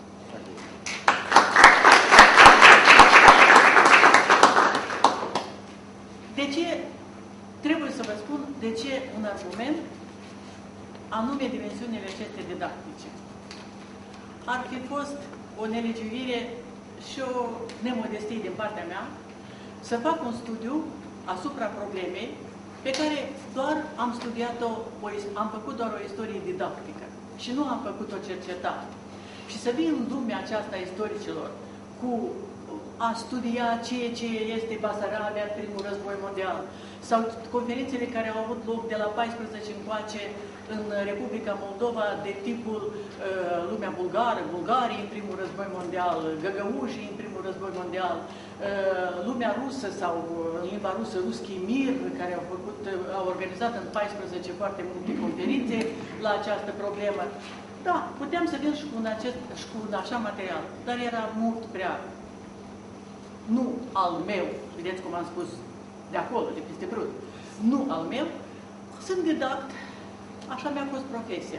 S6: De ce, trebuie să vă spun, de ce un argument, anume dimensiunile acestea didactice. Ar fi fost o nelegiuire și o nemodestie din partea mea să fac un studiu asupra problemei pe care doar am studiat-o, am făcut doar o istorie didactică și nu am făcut o cercetare. Și să vin în lumea aceasta a istoricilor cu a studia ceea ce este Basarabia, primul război mondial, sau conferințele care au avut loc de la 14 încoace în Republica Moldova, de tipul lumea bulgară, bulgarii în primul război mondial, găgăușii în primul război mondial, lumea rusă sau în limba rusă, Ruski Mir, care au organizat în 14 foarte multe conferințe la această problemă. Da, puteam să vin și cu un așa material, dar era mult prea nu al meu, vedeți cum am spus, de acolo, de peste brut, nu al meu, sunt didact, așa mi-a fost profesia.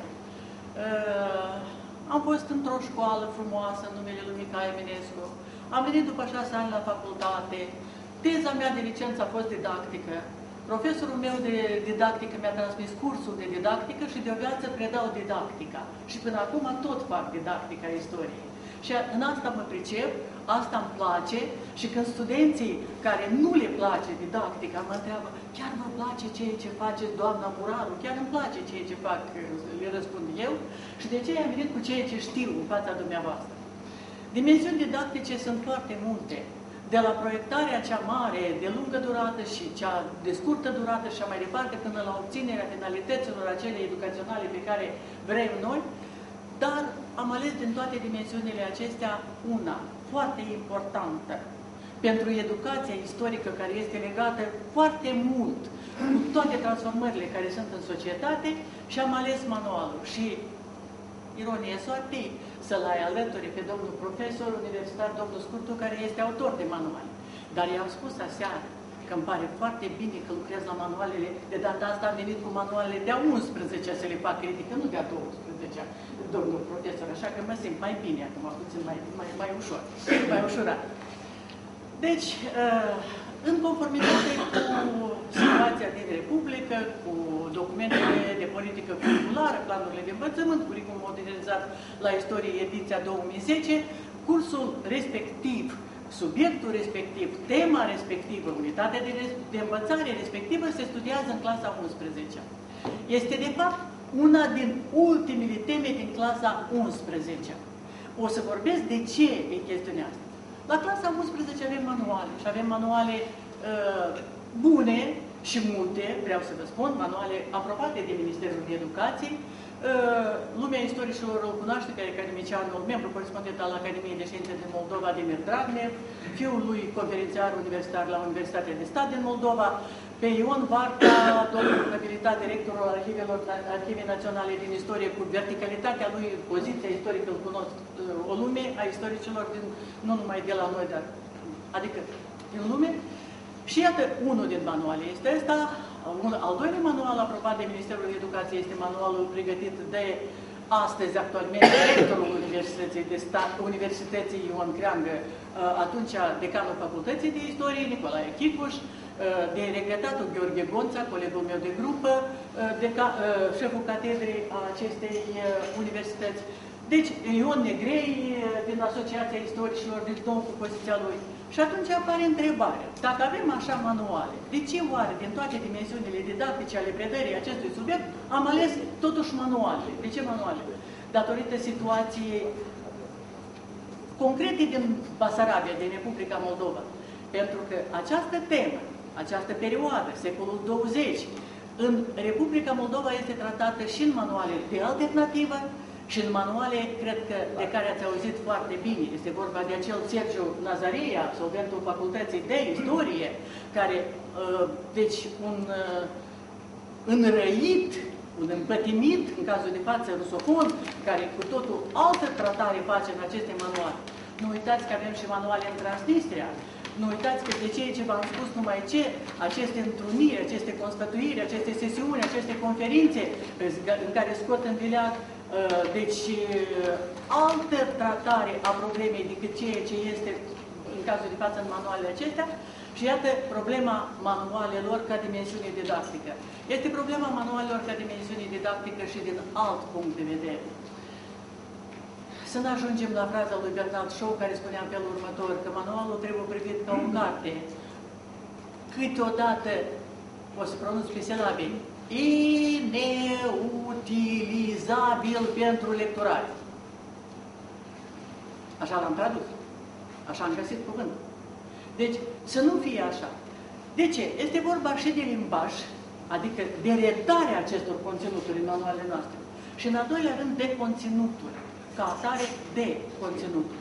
S6: Am fost într-o școală frumoasă, în numele lui Mihai Eminescu, am venit după 6 ani la facultate, teza mea de licență a fost didactică, profesorul meu de didactică mi-a transmis cursul de didactică și de o viață predau didactica. Și până acum tot fac didactica istoriei. Și în asta mă pricep, asta îmi place și când studenții care nu le place didactica mă întreabă, chiar vă place ceea ce face doamna Muraru? Chiar îmi place ceea ce fac, le răspund eu și de aceea am venit cu ceea ce știu în fața dumneavoastră. Dimensiuni didactice sunt foarte multe. De la proiectarea cea mare, de lungă durată și cea de scurtă durată și mai departe, până la obținerea finalităților acele educaționale pe care vrem noi, dar am ales din toate dimensiunile acestea una foarte importantă pentru educația istorică care este legată foarte mult cu toate transformările care sunt în societate și am ales manualul. Și ironie soartei să-l ai alături pe domnul profesor universitar, domnul Scurtu, care este autor de manuale. Dar i-am spus aseară că îmi pare foarte bine că lucrez la manualele, de data asta am venit cu manualele de-a 11 să le fac critică, nu de-a 12, domnul profesor, așa că mă simt mai bine acum, puțin mai ușor, mai ușurat. Deci, în conformitate cu situația din Republică, cu documentele de politică curriculară, planurile de învățământ, curriculum modernizat la istorie ediția 2010, cursul respectiv, subiectul respectiv, tema respectivă, unitatea de învățare respectivă se studiază în clasa 11. Este, de fapt, una din ultimele teme din clasa 11. O să vorbesc de ce e chestiunea asta. La clasa 11 avem manuale și avem manuale bune și multe, vreau să vă spun, manuale aprobate de Ministerul de Educație. Lumea istoricilor îl cunoaște pe academicianul, membru corespondent al Academiei de Științe din Moldova, Dimir Dragnev, fiul lui conferențiar universitar la Universitatea de Stat din Moldova, pe Ion Varta, domnul abilitate, rectorul Arhivei Naționale din Istorie, cu verticalitatea lui, poziția istorică, îl cunosc o lume a istoricilor, nu numai de la noi, dar adică din lume. Și iată, unul din manuale este ăsta. Al doilea manual aprobat de Ministerul Educației este manualul pregătit de astăzi, actualmente, rectorul Universității Ion Creangă, atunci decanul Facultății de Istorie, Nicolae Chicuș, de regretatul Gheorghe Gonța, colegul meu de grupă, șeful catedrei a acestei universități. Deci, Ion Negrei, din Asociația Istoricilor, din nou cu poziția lui. Și atunci apare întrebarea, dacă avem așa manuale, de ce oare, din toate dimensiunile didactice ale predării acestui subiect, am ales totuși manuale? De ce manuale? Datorită situației concrete din Basarabia, din Republica Moldova. Pentru că această temă, această perioadă, secolul 20, în Republica Moldova este tratată și în manuale de alternativă, și în manuale, cred că, de care ați auzit foarte bine, este vorba de acel Sergiu Nazaria, absolventul Facultății de Istorie, care, deci, un înrăit, un împătimit, în cazul de față rusofon, care cu totul altă tratare face în aceste manuale. Nu uitați că avem și manuale în Transnistria. Nu uitați că de ceea ce v-am spus numai ce, aceste întruniri, aceste constatuiri, aceste sesiuni, aceste conferințe în care scot în vileag deci, altă tratare a problemei decât ceea ce este în cazul de față în manualele acestea și iată problema manualelor ca dimensiune didactică. Este problema manualelor ca dimensiune didactică și din alt punct de vedere. Să nu ajungem la fraza lui Bernard Shaw care spunea în felul următor, că manualul trebuie privit ca o carte. Câteodată, o să pronunț pe silabe, inutilizabil pentru lecturare. Așa l-am tradus. Așa am găsit cuvântul. Deci, să nu fie așa. De ce? Este vorba și de limbaj, adică de redarea acestor conținuturi în manualele noastre. Și în al doilea rând de conținuturi, ca atare de conținuturi.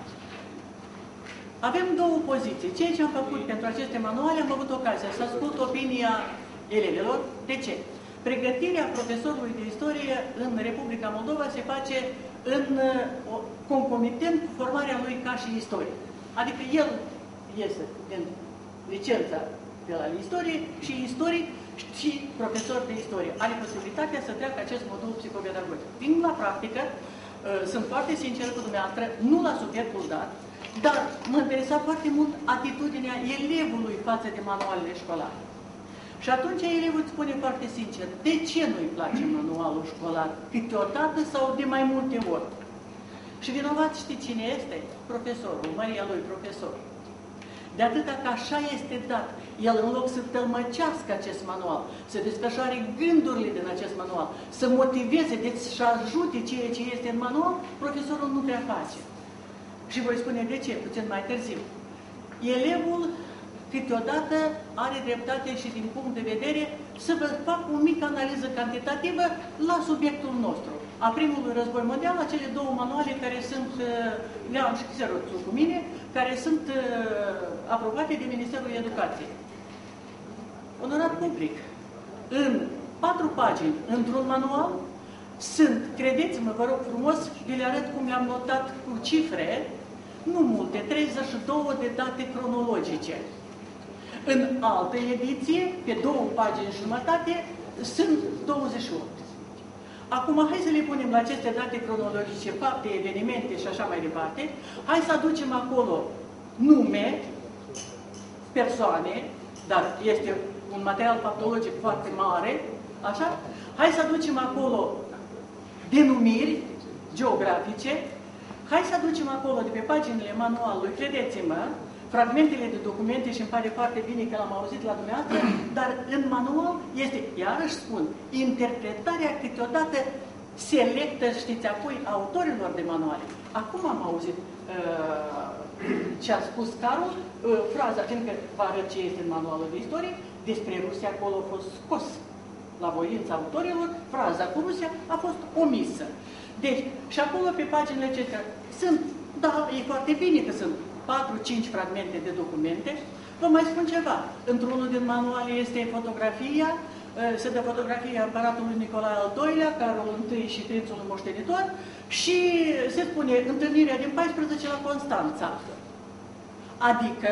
S6: Avem două poziții. Ceea ce am făcut pentru aceste manuale, am avut ocazia să ascult opinia elevilor. De ce? Pregătirea profesorului de istorie în Republica Moldova se face în concomitent cu formarea lui ca și istoric. Adică el iese din licența de la istorie și istoric și profesor de istorie. Are posibilitatea să treacă acest modul psihopedagogic. Vin la practică, sunt foarte sincer cu dumneavoastră, nu la subiectul dat, dar mă interesa foarte mult atitudinea elevului față de manualele școlare. Și atunci elevul îți spune foarte sincer, de ce nu-i place manualul școlar? Câteodată sau de mai multe ori? Și vinovat știi cine este? Profesorul, măria lui profesor. De atâta că așa este dat. El, în loc să tălmăcească acest manual, să desfășoare gândurile din acest manual, să motiveze, deci să ajute ceea ce este în manual, profesorul nu prea face. Și voi spune de ce, puțin mai târziu. Elevul câteodată are dreptate și din punct de vedere să vă fac o mică analiză cantitativă la subiectul nostru. A primului război mondial, acele două manuale care sunt, le-am și xeroțul cu mine, care sunt aprobate de Ministerul Educației. Onorat public, în 4 pagini, într-un manual, sunt, credeți-mă, vă rog frumos, vi le arăt cum le-am notat cu cifre, nu multe, 32 de date cronologice. În altă ediție, pe 2 pagini și jumătate, sunt 28. Acum, hai să le punem la aceste date cronologice, fapte, evenimente și așa mai departe. Hai să aducem acolo nume, persoane, dar este un material faptologic foarte mare, așa? Hai să aducem acolo denumiri geografice, hai să aducem acolo de pe paginile manualului, credeți-mă, fragmentele de documente și îmi pare foarte bine că l-am auzit la dumneavoastră, dar în manual este, iarăși spun, interpretarea câteodată selectă, știți, apoi autorilor de manuale. Acum am auzit ce a spus Carol, fraza, fiindcă vă arăt ce este în manualul de istorie, despre Rusia acolo a fost scos la voința autorilor, fraza cu Rusia a fost omisă. Deci, și acolo pe paginile acestea sunt, da, e foarte bine că sunt 4-5 fragmente de documente. Vă mai spun ceva. Într-unul din manuale este fotografia, se dă fotografia împăratului Nicolae al II-lea, Carol I și prințul moștenitor, și se spune întâlnirea din 14 la Constanța. Adică,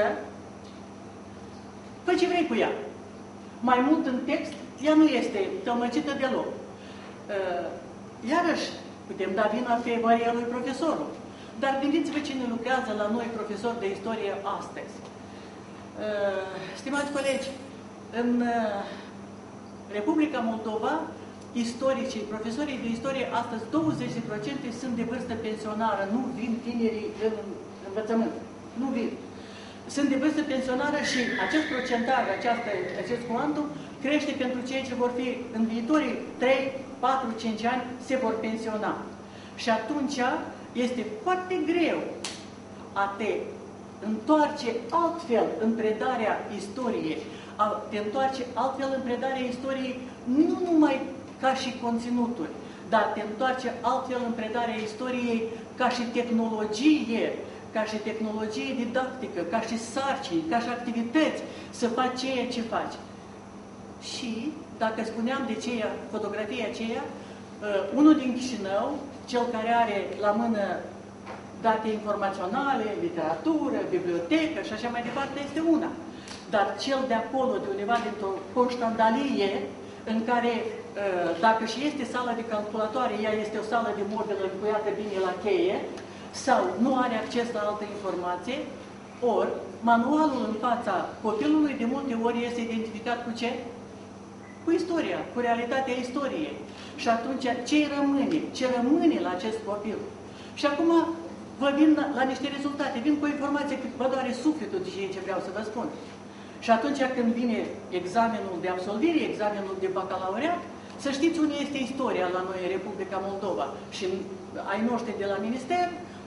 S6: fă ce vrei cu ea. Mai mult în text, ea nu este tămăcită deloc. Iarăși, putem da vina pe măria lui profesorul. Dar gândiți-vă cine lucrează la noi profesori de istorie astăzi. Stimați colegi, în Republica Moldova, istoricii, profesorii de istorie, astăzi 20% sunt de vârstă pensionară, nu vin tinerii în învățământ. Nu vin. Sunt de vârstă pensionară și acest procentaj, acest cuantum, crește pentru cei ce vor fi în viitorii 3, 4, 5 ani, se vor pensiona. Și atunci este foarte greu a te întoarce altfel în predarea istoriei, a te întoarce altfel în predarea istoriei, nu numai ca și conținuturi, dar te întoarce altfel în predarea istoriei ca și tehnologie, ca și tehnologie didactică, ca și sarcini, ca și activități, să faci ceea ce faci. Și, dacă spuneam de ceea, fotografia aceea, unul din Chișinău, cel care are la mână date informaționale, literatură, bibliotecă și așa mai departe, este una. Dar cel de acolo, de undeva dintr-o conștandalie, în care, dacă și este sala de calculatoare, ea este o sală de mobilă încuiată bine la cheie, sau nu are acces la altă informație, ori manualul în fața copilului de multe ori este identificat cu ce? Cu istoria, cu realitatea istoriei. Și atunci, ce rămâne? Ce rămâne la acest copil? Și acum vă vin la niște rezultate, vin cu o informație cât vă doare sufletul de ce vreau să vă spun. Și atunci când vine examenul de absolvire, examenul de bacalaureat, să știți unde este istoria la noi în Republica Moldova. Și ai noștri de la minister,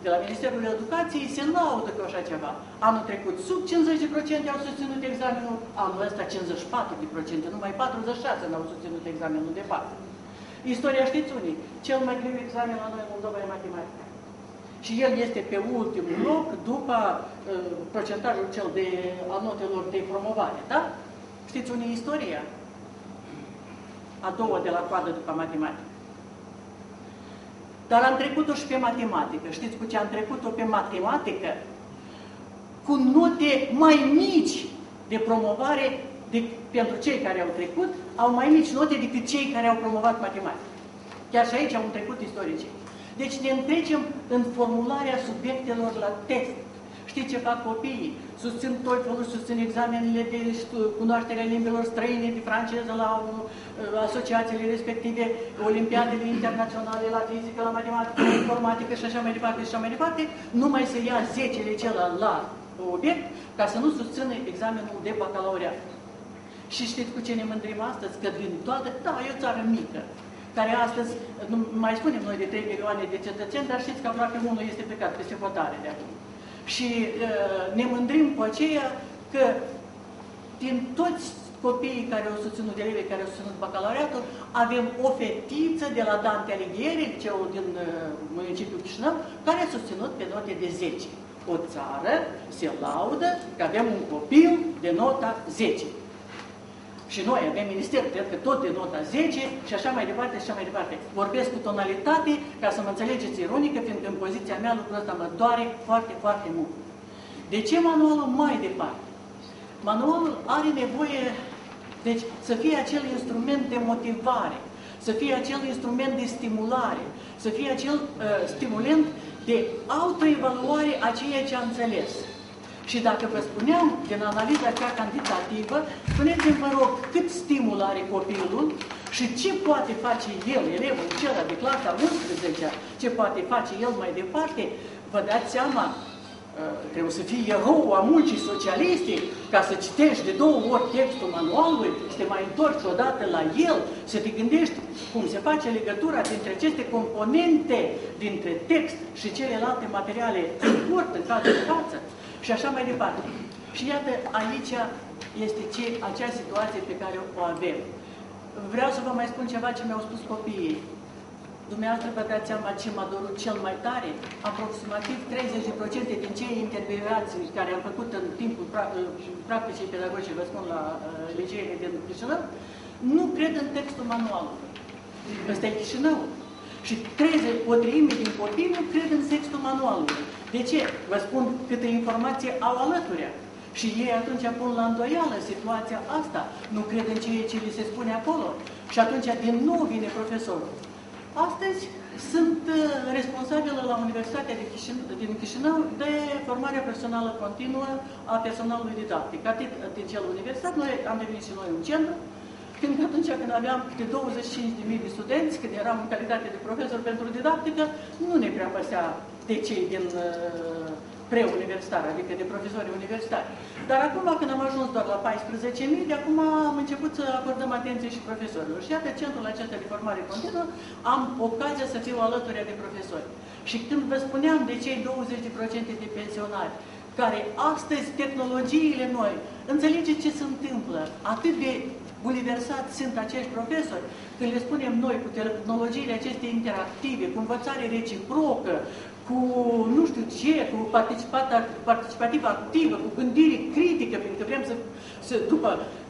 S6: de la Ministerul Educației se laudă cu așa ceva. Anul trecut sub 50% au susținut examenul, anul ăsta 54%, numai 46% n-au susținut examenul de fapt. Istoria știți unii, cel mai greu examen la noi în Moldova e matematică. Și el este pe ultimul loc după procentajul cel de al notelor de promovare, da? Știți unii istoria? A doua de la coadă după matematică. Dar am trecut-o și pe matematică. Știți cu ce am trecut-o pe matematică? Cu note mai mici de promovare pentru cei care au trecut, au mai mici note decât cei care au promovat matematică. Chiar și aici au trecut istoricii. Deci ne întrecem în formularea subiectelor la test. Știți ce fac copiii? Susțin TOEFL-ul, susțin examenele de cunoaștere a limbilor străine, de franceză la asociațiile respective, olimpiadele internaționale, la fizică, la matematică, la informatică și așa mai departe, și așa mai departe, numai să ia 10-le celălalt la obiect, ca să nu susțină examenul de bacalaureat. Și știți cu ce ne mândrim astăzi? Că din toată, da, e o țară mică, care astăzi, nu mai spunem noi de 3 milioane de cetățeni, dar știți că aproape unul este plecat peste hotare de acum. Și ne mândrim cu aceea că din toți copiii care au susținut, de elevi care au susținut bacalaureatul, avem o fetiță de la Dante Alighieri, liceul din municipiul Chișinău, care a susținut pe note de 10. O țară se laudă că avem un copil de nota 10. Și noi avem minister, cred că tot de nota 10 și așa mai departe, și așa mai departe. Vorbesc cu tonalitate, ca să mă înțelegeți ironică, fiindcă în poziția mea lucrul ăsta mă doare foarte, foarte mult. De ce manualul mai departe? Manualul are nevoie, deci, să fie acel instrument de motivare, să fie acel instrument de stimulare, să fie acel stimulent de autoevaluare a ceea ce am înțeles. Și dacă vă spuneam, din analiza cea cantitativă, spuneți-mi, vă rog, cât stimul are copilul și ce poate face el, elevul acela de clasa 11-a, ce poate face el mai departe, vă dați seama, trebuie să fii erou a muncii socialiste, ca să citești de 2 ori textul manualului, să te mai întorci odată la el, să te gândești cum se face legătura dintre aceste componente, dintre text și celelalte materiale import în cazul de față. Și așa mai departe. Și iată, aici este acea situație pe care o avem. Vreau să vă mai spun ceva ce mi-au spus copiii. Dumneavoastră vă dați seama ce m-a dorut cel mai tare? Aproximativ 30% din cei intervievați care am făcut în timpul practicii pedagogice, vă spun, la liceele din Chișinău, nu cred în textul manualului. Ăsta e Chișinău. Și o treime din copii nu cred în textul manualului. De ce? Vă spun câtă informație au alăturea. Și ei atunci pun la îndoială situația asta. Nu cred în ceea ce li se spune acolo. Și atunci din nou vine profesorul. Astăzi sunt responsabilă la Universitatea din Chișinău de formarea personală continuă a personalului didactic. Atât din cel universitar, noi am devenit și noi un centru, fiindcă atunci când aveam de 25.000 de studenți, când eram în calitate de profesor pentru didactică, nu ne prea păsea de cei din preuniversitari, adică de profesori universitari. Dar acum, când am ajuns doar la 14.000, de acum am început să acordăm atenție și profesorilor. Și iată, centrul acesta de formare continuă, am ocazia să fiu alături de profesori. Și când vă spuneam de cei 20% de pensionari, care astăzi tehnologiile noi, înțelegeți ce se întâmplă, atât de buliversați sunt acești profesori, când le spunem noi cu tehnologiile acestea interactive, cu învățare reciprocă, cu nu știu ce, cu participativ activă, cu gândire critică, pentru că vrem să după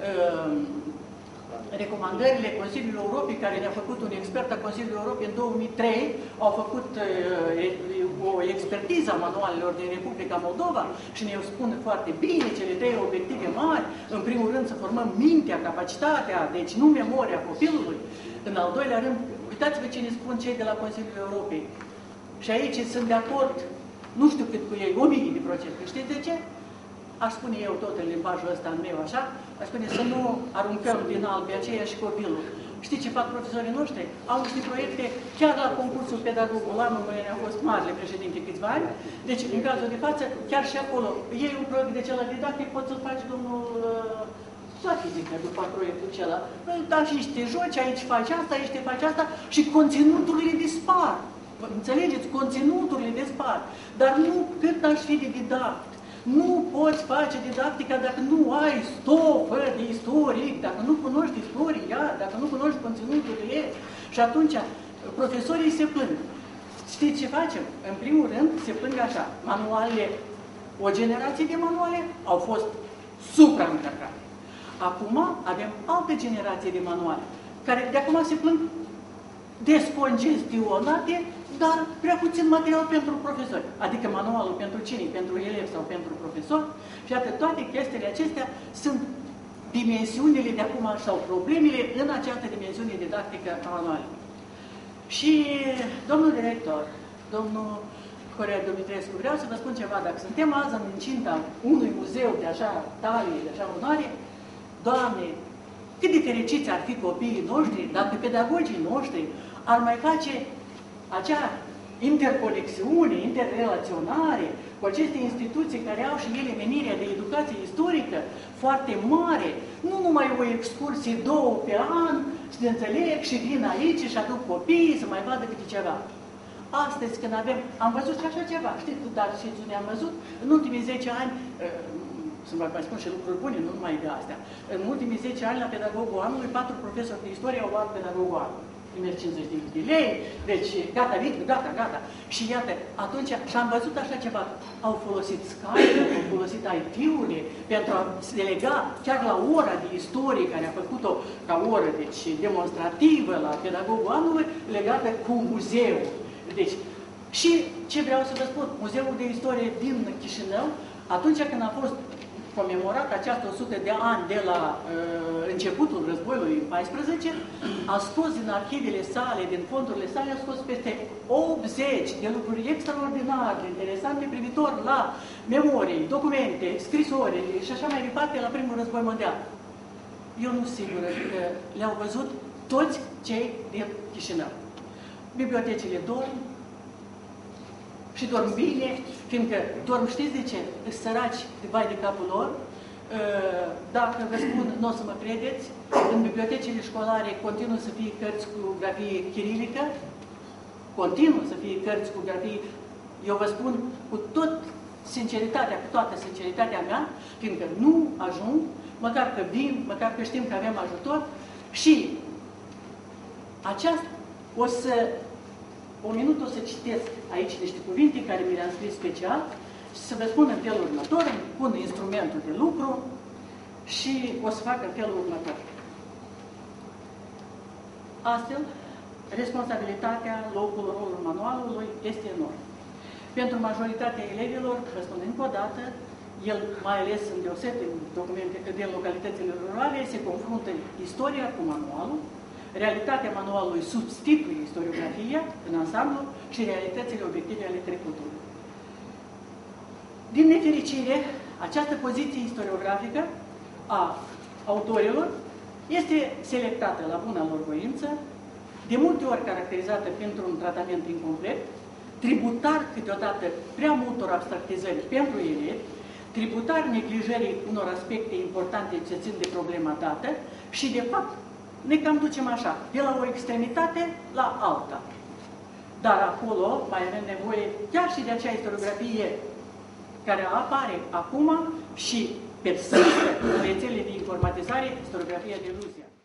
S6: recomandările Consiliului Europei, care ne-a făcut un expert al Consiliului Europei în 2003, au făcut o expertiză a manualelor din Republica Moldova și ne spun foarte bine cele 3 obiective mari. În primul rând să formăm mintea, capacitatea, deci nu memoria copilului. În al doilea rând, uitați-vă ce ne spun cei de la Consiliul Europei. Și aici sunt de acord, nu știu cât cu ei, 1000%. Știți de ce? Aș spune eu tot în limbajul ăsta în meu, așa, aș spune să nu aruncăm din alb pe aceea și copilul. Știți ce fac profesorii noștri? Au niște proiecte, chiar la concursul pedagogul, anul mâine au fost marele președinte câțiva ani, deci în cazul de față, chiar și acolo, ei un proiect de celălalt didactic, poți să-l faci domnul la fizică după proiectul acela. Da, și te joci, aici faci asta, aici te faci asta și conținuturile dispar. Înțelegeți? Conținuturile despart. Dar nu cât aș fi de didact. Nu poți face didactica dacă nu ai stofă de istoric, dacă nu cunoști istoria, dacă nu cunoști conținuturile. Și atunci profesorii se plâng. Știți ce facem? În primul rând se plâng așa. Manualele, o generație de manuale au fost supraîncărcate. Acum avem altă generație de manuale, care de acum se plâng descongestionate, dar prea puțin material pentru profesori. Adică manualul pentru cine? Pentru elevi sau pentru profesor. Și atât toate chestiile acestea sunt dimensiunile de acum sau problemele în această dimensiune didactică a manualului. Și domnul director, domnul Horea Dumitrescu, vreau să vă spun ceva. Dacă suntem azi în incinta unui muzeu de așa talie, de așa onoare, Doamne, cât de fericiți ar fi copiii noștri dacă pedagogii noștri ar mai face acea interconexiune, interrelaționare cu aceste instituții care au și ele menirea de educație istorică foarte mare, nu numai o excursie 2 pe an, să ne înțeleg și vin aici și aduc copiii să mai vadă câte ceva. Astăzi, când am văzut și așa ceva, știți, dar știți unde am văzut? În ultimii 10 ani, să vă mai spun și lucruri bune, nu numai de astea, în ultimii 10 ani, la pedagogul anului, 4 profesori de istorie au luat pedagogul anului. Primesc 50 de lei, deci gata, gata. Și iată, atunci, și am văzut așa ceva, au folosit Skype, au folosit IT-urile pentru a se lega chiar la ora de istorie, care a făcut-o ca oră, deci demonstrativă la pedagogul anului, legată cu muzeul. Deci, și ce vreau să vă spun, Muzeul de Istorie din Chișinău, atunci când a fost comemorat această 100 de ani de la începutul războiului 14, a scos din arhivele sale, din fondurile sale, a scos peste 80 de lucruri extraordinare, interesante, privitor la memorii, documente, scrisori și așa mai departe la primul război mondial. Eu nu sunt sigură că le-au văzut toți cei din Chișinău. Bibliotecile dorm și dorm bine, fiindcă dorm, știți de ce? Sunt săraci de vai de capul lor. Dacă vă spun, nu o să mă credeți, în bibliotecile școlare continuă să fie cărți cu grafie chirilică, continuă să fie cărți cu grafie, eu vă spun cu toată sinceritatea mea, fiindcă nu ajung, măcar că vin, măcar că știm că avem ajutor și aceasta un minut o să citesc aici niște cuvinte care mi le-am scris special și să vă spun în felul următor, îmi pun instrumentul de lucru și o să fac în felul următor. Astfel, responsabilitatea, locul, rolul manualului este enorm. Pentru majoritatea elevilor, vă spun încă o dată, el, mai ales în deosebite din localitățile rurale, se confruntă istoria cu manualul, realitatea manualului substituie istoriografia în ansamblu și realitățile obiective ale trecutului. Din nefericire, această poziție istoriografică a autorilor este selectată la buna lor voință, de multe ori caracterizată printr-un tratament incomplet, tributar câteodată prea multor abstractizări pentru elevi, tributar neglijării unor aspecte importante ce țin de problema dată și, de fapt, ne cam ducem așa, de la o extremitate la alta. Dar acolo mai avem nevoie chiar și de acea istoriografie care apare acum și persistă în rețelele de informatizare, istoriografia de Rusia.